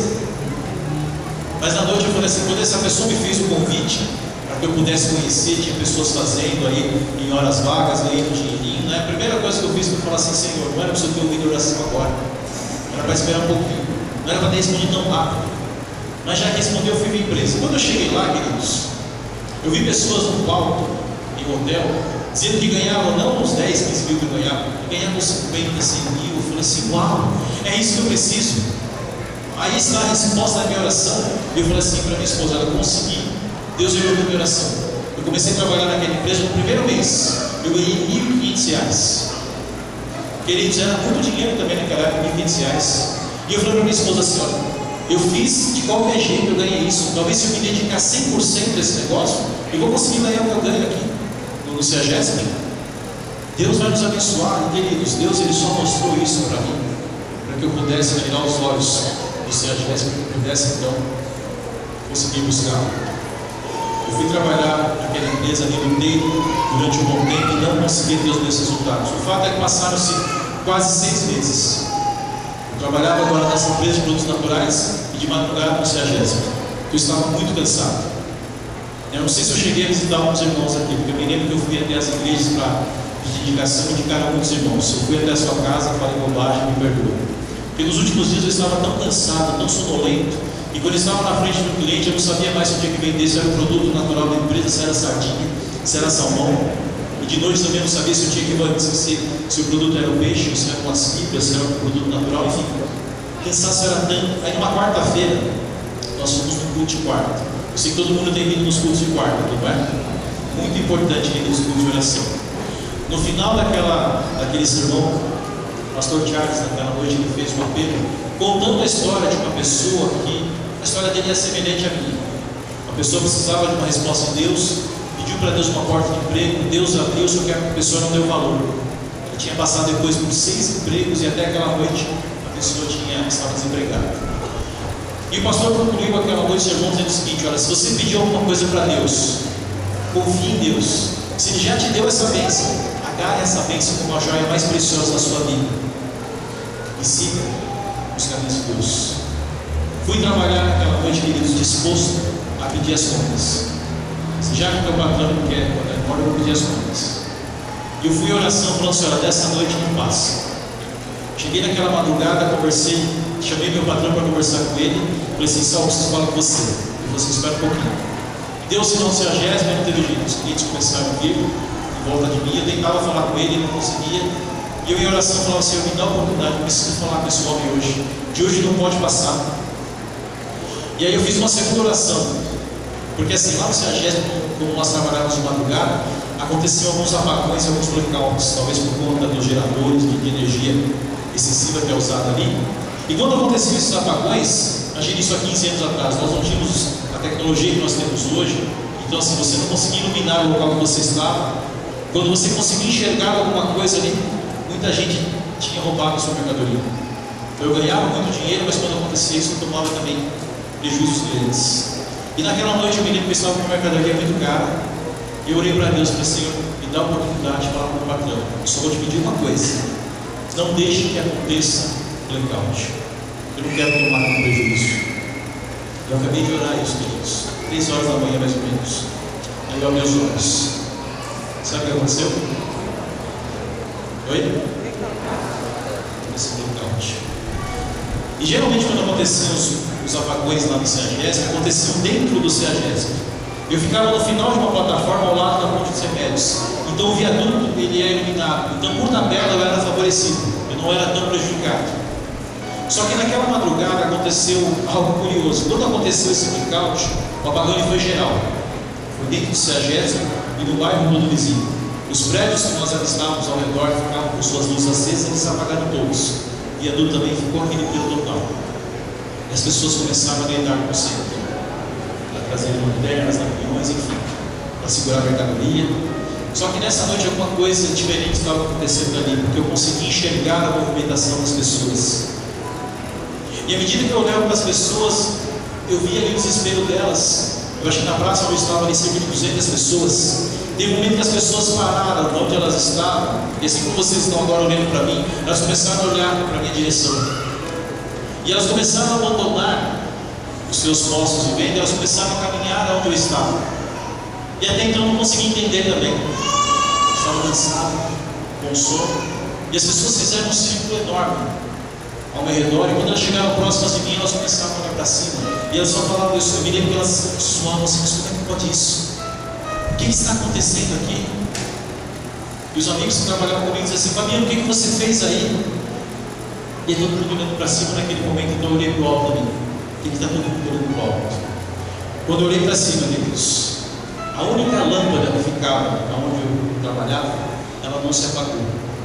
Mas na noite eu falei assim: quando essa pessoa me fez o convite para que eu pudesse conhecer, tinha pessoas fazendo aí em horas vagas, ganhando dinheirinho, né? A primeira coisa que eu fiz foi falar assim: Senhor, não era para você ter ouvido a oração agora, era para esperar um pouquinho, não era para ter respondido tão rápido. Mas já respondeu, eu fui para a empresa. Quando eu cheguei lá, queridos, eu vi pessoas no palco, em hotel, dizendo que ganhavam não uns 10, 15 mil que ganhavam 50, 100 mil. Eu falei assim: uau, é isso que eu preciso. Aí está a resposta da minha oração. Eu falei assim para minha esposa: ela consegui. Deus ouviu a minha oração. Eu comecei a trabalhar naquela empresa no primeiro mês. Eu ganhei R$1.500. Queridos, era muito dinheiro também naquela época, R$1.500. E eu falei para minha esposa assim: olha, eu fiz de qualquer jeito, eu ganhei isso. Talvez se eu me dedicar 100% a esse negócio, eu vou conseguir ganhar o que eu ganho aqui no CEAGESP. Deus vai nos abençoar, queridos. Deus, ele só mostrou isso para mim, para que eu pudesse tirar os olhos do CEAGESP, para que eu pudesse então conseguir buscar. Eu fui trabalhar naquela empresa, me lutei durante um bom tempo e não consegui ter os meus resultados. O fato é que passaram-se quase 6 meses. Eu trabalhava agora nessa empresa de produtos naturais e de madrugada no CEAGESP. Eu estava muito cansado. Eu não sei se eu cheguei a visitar alguns irmãos aqui, porque eu me lembro que eu fui até as igrejas para pedir indicação e indicaram muitos irmãos. Eu fui até a sua casa, falei bobagem, me perdoa. Porque nos últimos dias eu estava tão cansado, tão sonolento, e quando eu estava na frente do cliente, eu não sabia mais se eu tinha que vender, se era o produto natural da empresa, se era sardinha, se era salmão. E de noite também eu não sabia se eu tinha que vender, se o produto era o peixe, ou se era umas fibras, se era um produto natural, enfim. O cansaço era tanto. Aí numa quarta-feira, nós fomos no culto de quarta. Eu sei que todo mundo tem vindo nos cultos de quarta, não é? Muito importante vir nos cultos de oração. No final daquele sermão, o pastor Charles, naquela noite, ele fez um apelo, contando a história de uma pessoa que a história dele é semelhante à minha. A pessoa precisava de uma resposta de Deus, pediu para Deus uma porta de emprego, Deus abriu, só que a pessoa não deu valor. Ele tinha passado depois por 6 empregos e até aquela noite a pessoa estava desempregada. E o pastor concluiu aquela noite, sermão, dizendo o seguinte: olha, se você pediu alguma coisa para Deus, confie em Deus. Se Ele já te deu essa bênção, agarre essa bênção como a joia mais preciosa da sua vida e siga os caminhos de Deus. Fui trabalhar naquela noite, queridos, disposto a pedir as contas. Se já que o meu patrão não quer, agora eu vou pedir as contas. E eu fui em oração falando: Senhora, dessa noite não passa. Cheguei naquela madrugada, conversei, chamei meu patrão para conversar com ele. Falei assim: Saulo, preciso falar com você. Ele falou assim: espera um pouquinho. Deu-se não se a Jéssica, não teve jeito. Os clientes começaram a vir em volta de mim. Eu tentava falar com ele, não conseguia. E eu em oração falava: Senhor, me dá a oportunidade, eu preciso falar com esse homem hoje. De hoje não pode passar. E aí eu fiz uma segunda oração. Porque assim, lá no Jéssica, como nós trabalhávamos de madrugada, aconteciam alguns apagões em alguns blackouts, talvez por conta dos geradores de energia excessiva que é usada ali. E quando aconteciam esses apagões, imagine isso há 15 anos atrás, nós não tínhamos a tecnologia que nós temos hoje. Então assim, você não conseguia iluminar o local que você estava. Quando você conseguia enxergar alguma coisa ali, muita gente tinha roubado a sua mercadoria. Eu ganhava muito dinheiro, mas quando acontecia isso, eu tomava também prejuízos grandes. E naquela noite eu me lembro que eu estava com uma mercadoria muito cara. E eu orei para Deus e falei: Senhor, me dá a oportunidade de falar com o meu patrão. Eu só vou te pedir uma coisa: não deixe que aconteça blackout. Eu não quero tomar nenhum prejuízo. Eu acabei de orar isso, queridos. 3 horas da manhã, mais ou menos. Aí aos meus olhos. Sabe o que aconteceu? Oi? Esse blackout. E geralmente quando aconteciam os apagões lá no CEAGESP, aconteciam dentro do CEAGESP. Eu ficava no final de uma plataforma ao lado da ponte dos remédios. Então o viaduto ele é iluminado. Então por tabela eu era favorecido. Eu não era tão prejudicado. Só que naquela madrugada aconteceu algo curioso. Quando aconteceu esse blackout, o apagão ele foi geral. Foi dentro do CEAGESP e no bairro todo vizinho. Os prédios que nós avistávamos ao redor ficavam com suas luzes acesas, eles apagaram todos. O viaduto também ficou aquele brilho total. E as pessoas começaram a gritar com o centro, para trazer lanternas, lampiões, enfim, para segurar a mercadoria. Só que nessa noite alguma coisa diferente estava acontecendo ali, porque eu consegui enxergar a movimentação das pessoas. E à medida que eu olhava para as pessoas, eu via ali o desespero delas. Eu acho que na praça onde eu estava ali cerca de 200 pessoas. Teve um momento que as pessoas pararam onde elas estavam, e assim como vocês estão agora olhando para mim, elas começaram a olhar para a minha direção. E elas começaram a abandonar os seus postos de venda, elas começaram a caminhar aonde eu estava. E até então eu não conseguia entender também. Estava cansado, com sono, e as pessoas fizeram um círculo enorme ao meu redor, e quando elas chegaram próximas de mim, elas começaram a olhar para cima, e elas só falavam isso. Eu me lembro que elas suavam assim: mas como é que pode isso? O que está acontecendo aqui? E os amigos que trabalhavam comigo diziam assim: Fabiano, o que você fez aí? E todo mundo olhando para cima naquele momento. Então eu olhei para o alto ali. O que está todo mundo olhando para o alto? Quando eu olhei para cima, Deus, a única lâmpada que ficava onde eu trabalhava, ela não se apagou.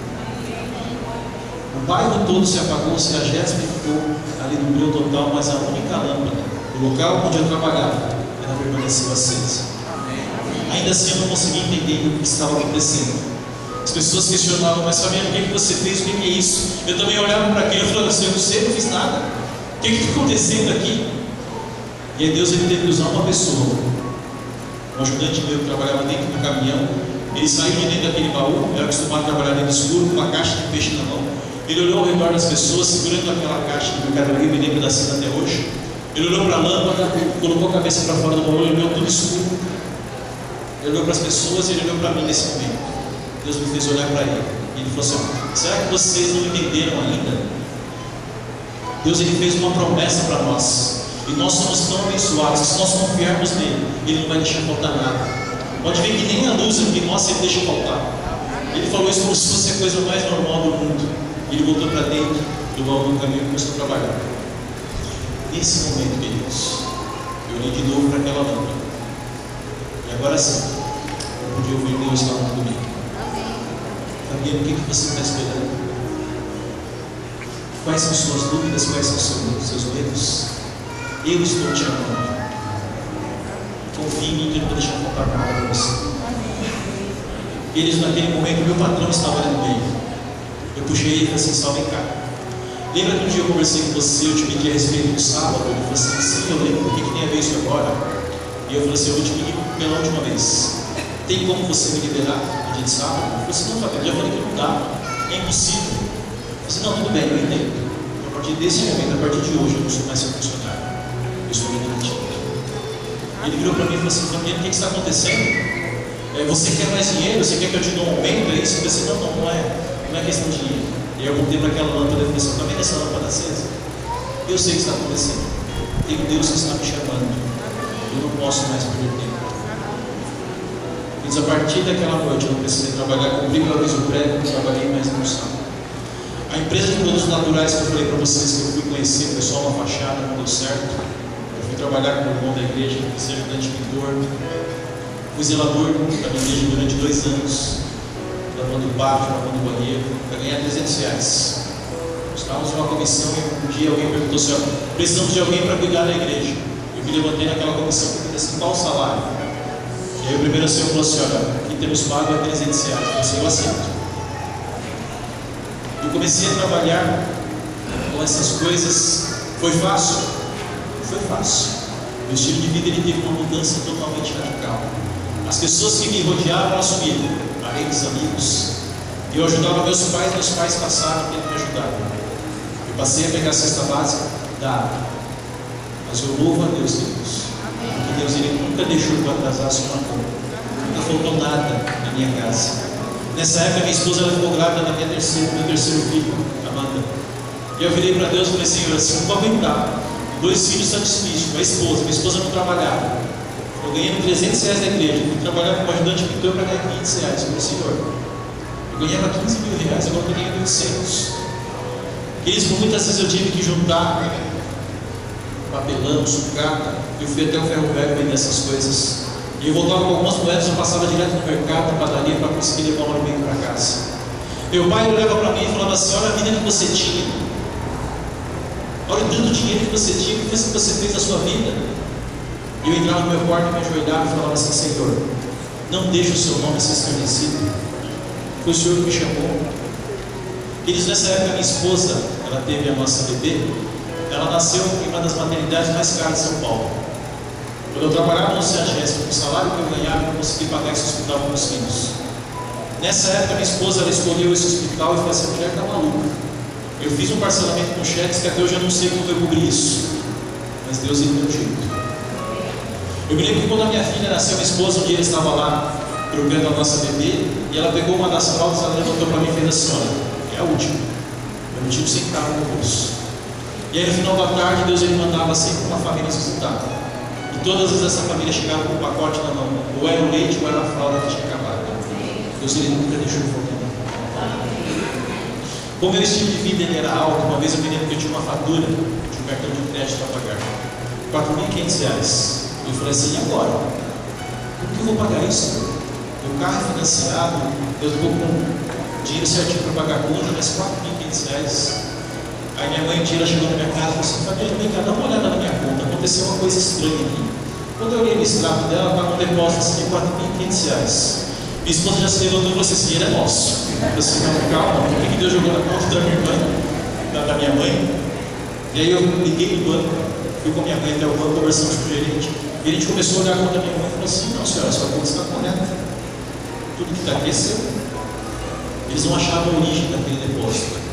O bairro todo se apagou, o CEAGESP ficou ali no brilho total, mas a única lâmpada, o local onde eu trabalhava, ela permaneceu acesa. Ainda assim eu não conseguia entender o que estava acontecendo. As pessoas questionavam: mas Fabiano, o que você fez? O que é isso? Eu também olhava para aquilo e falava assim: eu não sei, eu não fiz nada. O que está acontecendo aqui? E aí Deus ele teve que usar uma pessoa, um ajudante meu que trabalhava dentro do caminhão. Ele saiu de dentro daquele baú, era acostumado a trabalhar dentro do escuro, com uma caixa de peixe na mão. Ele olhou ao redor das pessoas, segurando aquela caixa de mercadoria, me lembro da cena até hoje. Ele olhou para a lâmpada, colocou a cabeça para fora do baú, ele olhou tudo escuro. Ele olhou para as pessoas e ele olhou para mim nesse momento. Deus me fez olhar para ele. E ele falou assim: será que vocês não entenderam ainda? Deus ele fez uma promessa para nós. E nós somos tão abençoados que se nós confiarmos nele, ele não vai deixar faltar nada. Pode ver que nem a luz aqui nossa ele deixa faltar. Ele falou isso como se fosse a coisa mais normal do mundo. Ele voltou para dentro do baú do caminho e começou a trabalhar. Nesse momento, queridos, eu olhei de novo para aquela lâmpada. E agora sim, eu podia ouvir Deus falando comigo. Fabiano, o que você está esperando? Quais são suas dúvidas? Quais são seus medos? Eu estou te amando. Confie em mim que eu não vou deixar faltar nada para você. Eles, naquele momento, meu patrão estava ali no meio. Eu puxei ele e falei assim: Sal, vem cá. Lembra que um dia eu conversei com você, eu te pedi a respeito do sábado? Ele falou assim: sim, eu lembro. O que tem a ver isso agora? E eu falei assim: eu vou te pedir pela última vez. Tem como você me liberar no dia de sábado? Ele falou assim: não, Fabiano, já falei que não dá. É impossível. Eu falei assim: não, tudo bem, eu entendo. A partir desse momento, a partir de hoje, eu não sou mais seu funcionário. Eu estou me demitindo. Ele virou para mim e falou assim: Fabiano, o que está acontecendo? Você quer mais dinheiro? Você quer que eu te dê um aumento? É isso? Eu pensei, não é questão de dinheiro. E eu apontei para aquela lâmpada e falei assim: está vendo essa lâmpada acesa? Eu sei o que está acontecendo. Tem Deus que está me chamando. Eu não posso mais perder tempo. Mas a partir daquela noite eu não precisei trabalhar, cumpri meu aviso prévio, não trabalhei mais no sábado. A empresa de produtos naturais que eu falei para vocês que eu fui conhecer, foi só uma fachada, não deu certo. Eu fui trabalhar com o irmão da igreja, fui ser ajudante pintor, fui zelador da minha igreja durante 2 anos, lavando barro, lavando banheiro, para ganhar R$300. Estávamos numa comissão e um dia alguém perguntou assim: precisamos de alguém para cuidar da igreja. Eu me levantei naquela comissão e perguntei assim: qual o salário? E aí o primeiro senhor falou assim: olha, o que temos pago é R$300. Eu falei assim: eu aceito. Eu comecei a trabalhar com essas coisas. Foi fácil? Foi fácil. Meu estilo de vida ele teve uma mudança totalmente radical. As pessoas que me rodeavam assumiram, parentes, amigos. Eu ajudava meus pais passaram a ter que me ajudar. Eu passei a pegar a cesta básica da água. Mas eu louvo a Deus, porque Deus ele nunca deixou que eu atrasasse uma conta. Nunca faltou nada na minha casa. Nessa época minha esposa ela ficou grávida da meu terceiro filho, Amanda. E eu virei para Deus e falei: Senhor, assim não vou aguentar. 2 filhos está difícil, minha esposa não trabalhava. Eu ganhei R$300 da igreja, fui trabalhar como ajudante pintor para ganhar R$500. Eu falei: Senhor, eu ganhava R$15 mil, agora eu ganhei 800. Eles, por muitas vezes eu tive que juntar papelão, sucata. Eu fui até o ferro velho vender essas coisas. E eu voltava com algumas moedas, eu passava direto no mercado, na padaria, para conseguir levar uma meio para casa. Meu pai olhava para mim e falava assim: olha a vida que você tinha, olha o tanto dinheiro que você tinha, o que você fez na sua vida. E eu entrava no meu quarto, me ajoelhava e falava assim: Senhor, não deixe o seu nome ser escarnecido. Foi o Senhor que me chamou. Eles, nessa época, minha esposa, ela teve a nossa bebê. Ela nasceu em uma das maternidades mais caras de São Paulo. Quando eu trabalhava no CEAGESP, com o salário que eu ganhava, eu consegui pagar esse hospital para os filhos. Nessa época, minha esposa ela escolheu esse hospital e falou assim: a mulher está maluca. Eu fiz um parcelamento com cheques que até hoje eu não sei como eu cobri isso. Mas Deus ele deu jeito. Eu me lembro que quando a minha filha nasceu, minha esposa, um dia ela estava lá trocando a nossa bebê, e ela pegou uma das fraldas, ela levantou para mim e fez assim: olha, é a última. Eu não tive R$100 no bolso. E aí no final da tarde, Deus ele mandava sempre uma família se visitar. E todas as vezes essa família chegava com um pacote na mão. Ou era o leite ou era a fralda que tinha acabado. Deus ele nunca deixou de focar. Como meu estilo de vida ele era alto, uma vez eu me lembro que eu tinha uma fatura de um cartão de crédito para pagar. R$4.500. Eu falei assim: e agora? Como que eu vou pagar isso? Meu carro é financiado, eu estou com dinheiro certinho para pagar a conta, mas R$4.500. Aí minha mãe um dia ela chegou na minha casa e falou assim: Fabiano, vem cá, dá uma olhada na minha conta, aconteceu uma coisa estranha aqui. Quando eu olhei no extrato dela, estava um depósito assim, de R$4.500. Minha esposa já se levantou e falou assim: esse dinheiro é nosso. Eu falei assim: não, calma, o que Deus jogou na conta da minha irmã, da minha mãe? E aí eu liguei no banco, fui com a minha mãe até o banco, conversamos com o gerente. O gerente começou a olhar a conta da minha mãe e falou assim: não senhora, sua conta está correta, tudo que está aqui é seu. Eles não achavam a origem daquele depósito.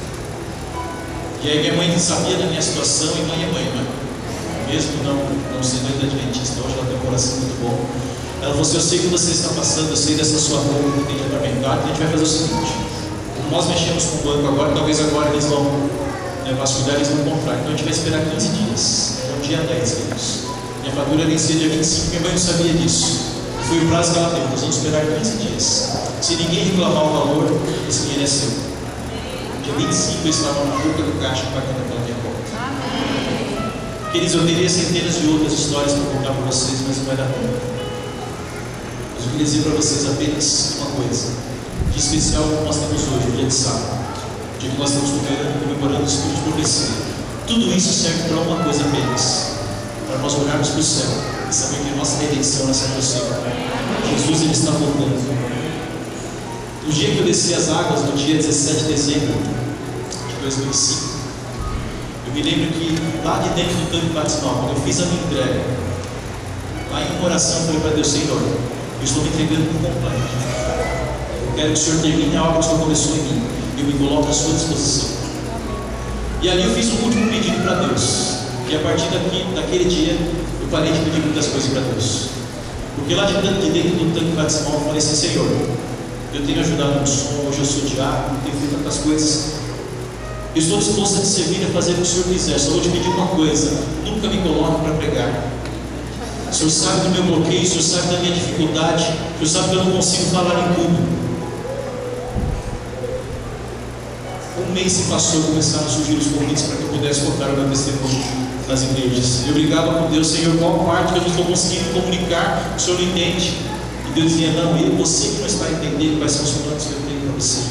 E aí minha mãe sabia da minha situação, e mãe é mãe, né? Mesmo não sendo ainda adventista, hoje ela tem um coração muito bom. Ela falou assim: eu sei que você está passando, eu sei dessa sua conta que tem de atormentado, a gente vai fazer o seguinte: como nós mexemos com o banco agora, talvez agora eles vão vasculhar, eles vão comprar, então a gente vai esperar 15 dias, então dia 10, queridos. Minha fatura vencia dia 25, minha mãe não sabia disso. Foi o prazo que ela deu, nós vamos esperar 15 dias. Se ninguém reclamar o valor, esse dinheiro é seu. Dia 25 eu estava na boca do caixa pagando aquela minha conta. Queridos, eu teria centenas de outras histórias para contar para vocês, mas não vai dar tempo. Mas eu queria dizer para vocês apenas uma coisa de especial que nós temos hoje, dia de sábado, dia que nós estamos comemorando o Espírito de Profecia. Tudo isso serve para uma coisa apenas: para nós olharmos para o céu e saber que a nossa redenção se aproxima. Jesus ele está voltando. No dia que eu desci as águas, no dia 17 de dezembro de 2005, eu me lembro que lá de dentro do tanque batismal, quando eu fiz a minha entrega, lá em uma oração eu falei para Deus: Senhor, eu estou me entregando por completo. Eu quero que o Senhor termine a obra que o Senhor começou em mim. Eu me coloco à sua disposição. E ali eu fiz um último pedido para Deus. E a partir daquele dia, eu parei de pedir muitas coisas para Deus. Porque lá de dentro do tanque batismal eu falei assim: Senhor, eu tenho ajudado no som, hoje eu sou diácono, tenho feito tantas coisas, eu estou disposto a te servir e a fazer o que o Senhor quiser. Só vou te pedir uma coisa: nunca me coloque para pregar. O Senhor sabe do meu bloqueio, o Senhor sabe da minha dificuldade, o Senhor sabe que eu não consigo falar em público. Um mês se passou e começaram a surgir os convites para que eu pudesse contar o meu testemunho nas igrejas. Eu brigava com Deus: Senhor, qual parte que eu não estou conseguindo comunicar, o Senhor não entende? E Deus dizia: não, você que não está entendendo quais são os planos que eu tenho para você.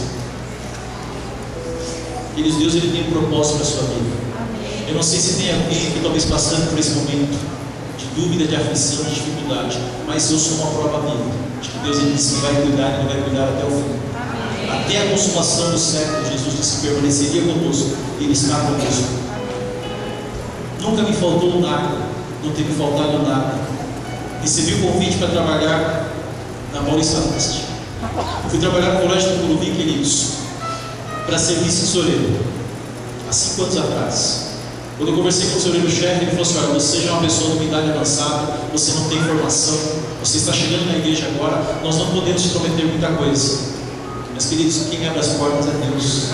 Queridos, Deus ele tem um propósito para a sua vida. Eu não sei se tem alguém que talvez passando por esse momento de dúvida, de aflição, de dificuldade, mas eu sou uma prova viva de que Deus ele disse que vai cuidar e ele vai cuidar até o fim. Até a consumação do século, Jesus disse que permaneceria conosco, e Ele está conosco. Nunca me faltou nada, não tem me faltado nada. Recebi o convite para trabalhar na Paulista Leste. Fui trabalhar no Colégio do Curuvi, queridos, para ser vice-tesoureiro, há 5 anos atrás. Quando eu conversei com o tesoureiro-chefe, ele falou assim: olha, você já é uma pessoa de idade avançada, você não tem formação, você está chegando na igreja agora, nós não podemos te prometer muita coisa. Mas, queridos, quem abre as portas é Deus.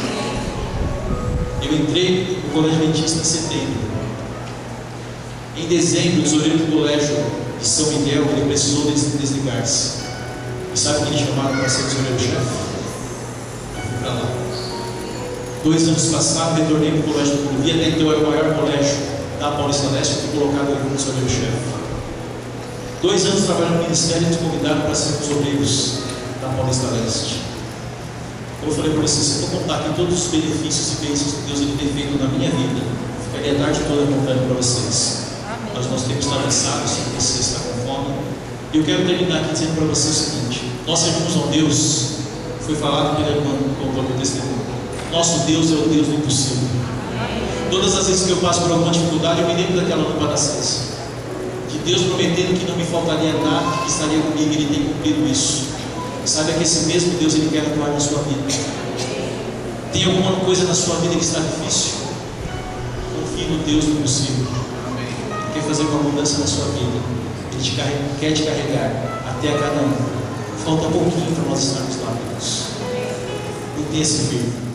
Eu entrei no Colégio Adventista em setembro. Em dezembro, o tesoureiro do colégio de São Miguel, ele precisou desligar-se. E sabe quem chamaram para ser tesoureiro-chefe? Eu fui para lá. 2 anos passados, retornei para o Colégio do Curuvi, até então era o maior colégio da Paulista Leste, eu fui colocado ali como tesoureiro-chefe. 2 anos trabalhando no ministério e nos convidaram para ser tesoureiros da Paulista Leste. Como eu falei para vocês, se eu for contar aqui todos os benefícios e bênçãos que Deus ele tem feito na minha vida, eu ficaria a tarde toda contando para vocês. Mas nós temos que estar cansados, se você está com fome. E eu quero terminar aqui dizendo para você o seguinte: nós servimos a um Deus, foi falado pela irmã que contou o testemunho. Nosso Deus é o Deus do impossível. Todas as vezes que eu passo por alguma dificuldade, eu me lembro daquela lâmpada acesa, de Deus prometendo que não me faltaria nada, que estaria comigo, Ele tem cumprido isso. Saiba que esse mesmo Deus ele quer atuar na sua vida. Tem alguma coisa na sua vida que está difícil? Confie no Deus do impossível. Ele quer fazer uma mudança na sua vida. Ele quer te carregar até a cada um. Falta pouquinho para nós estarmos lá, Deus. Não tenha esse firme.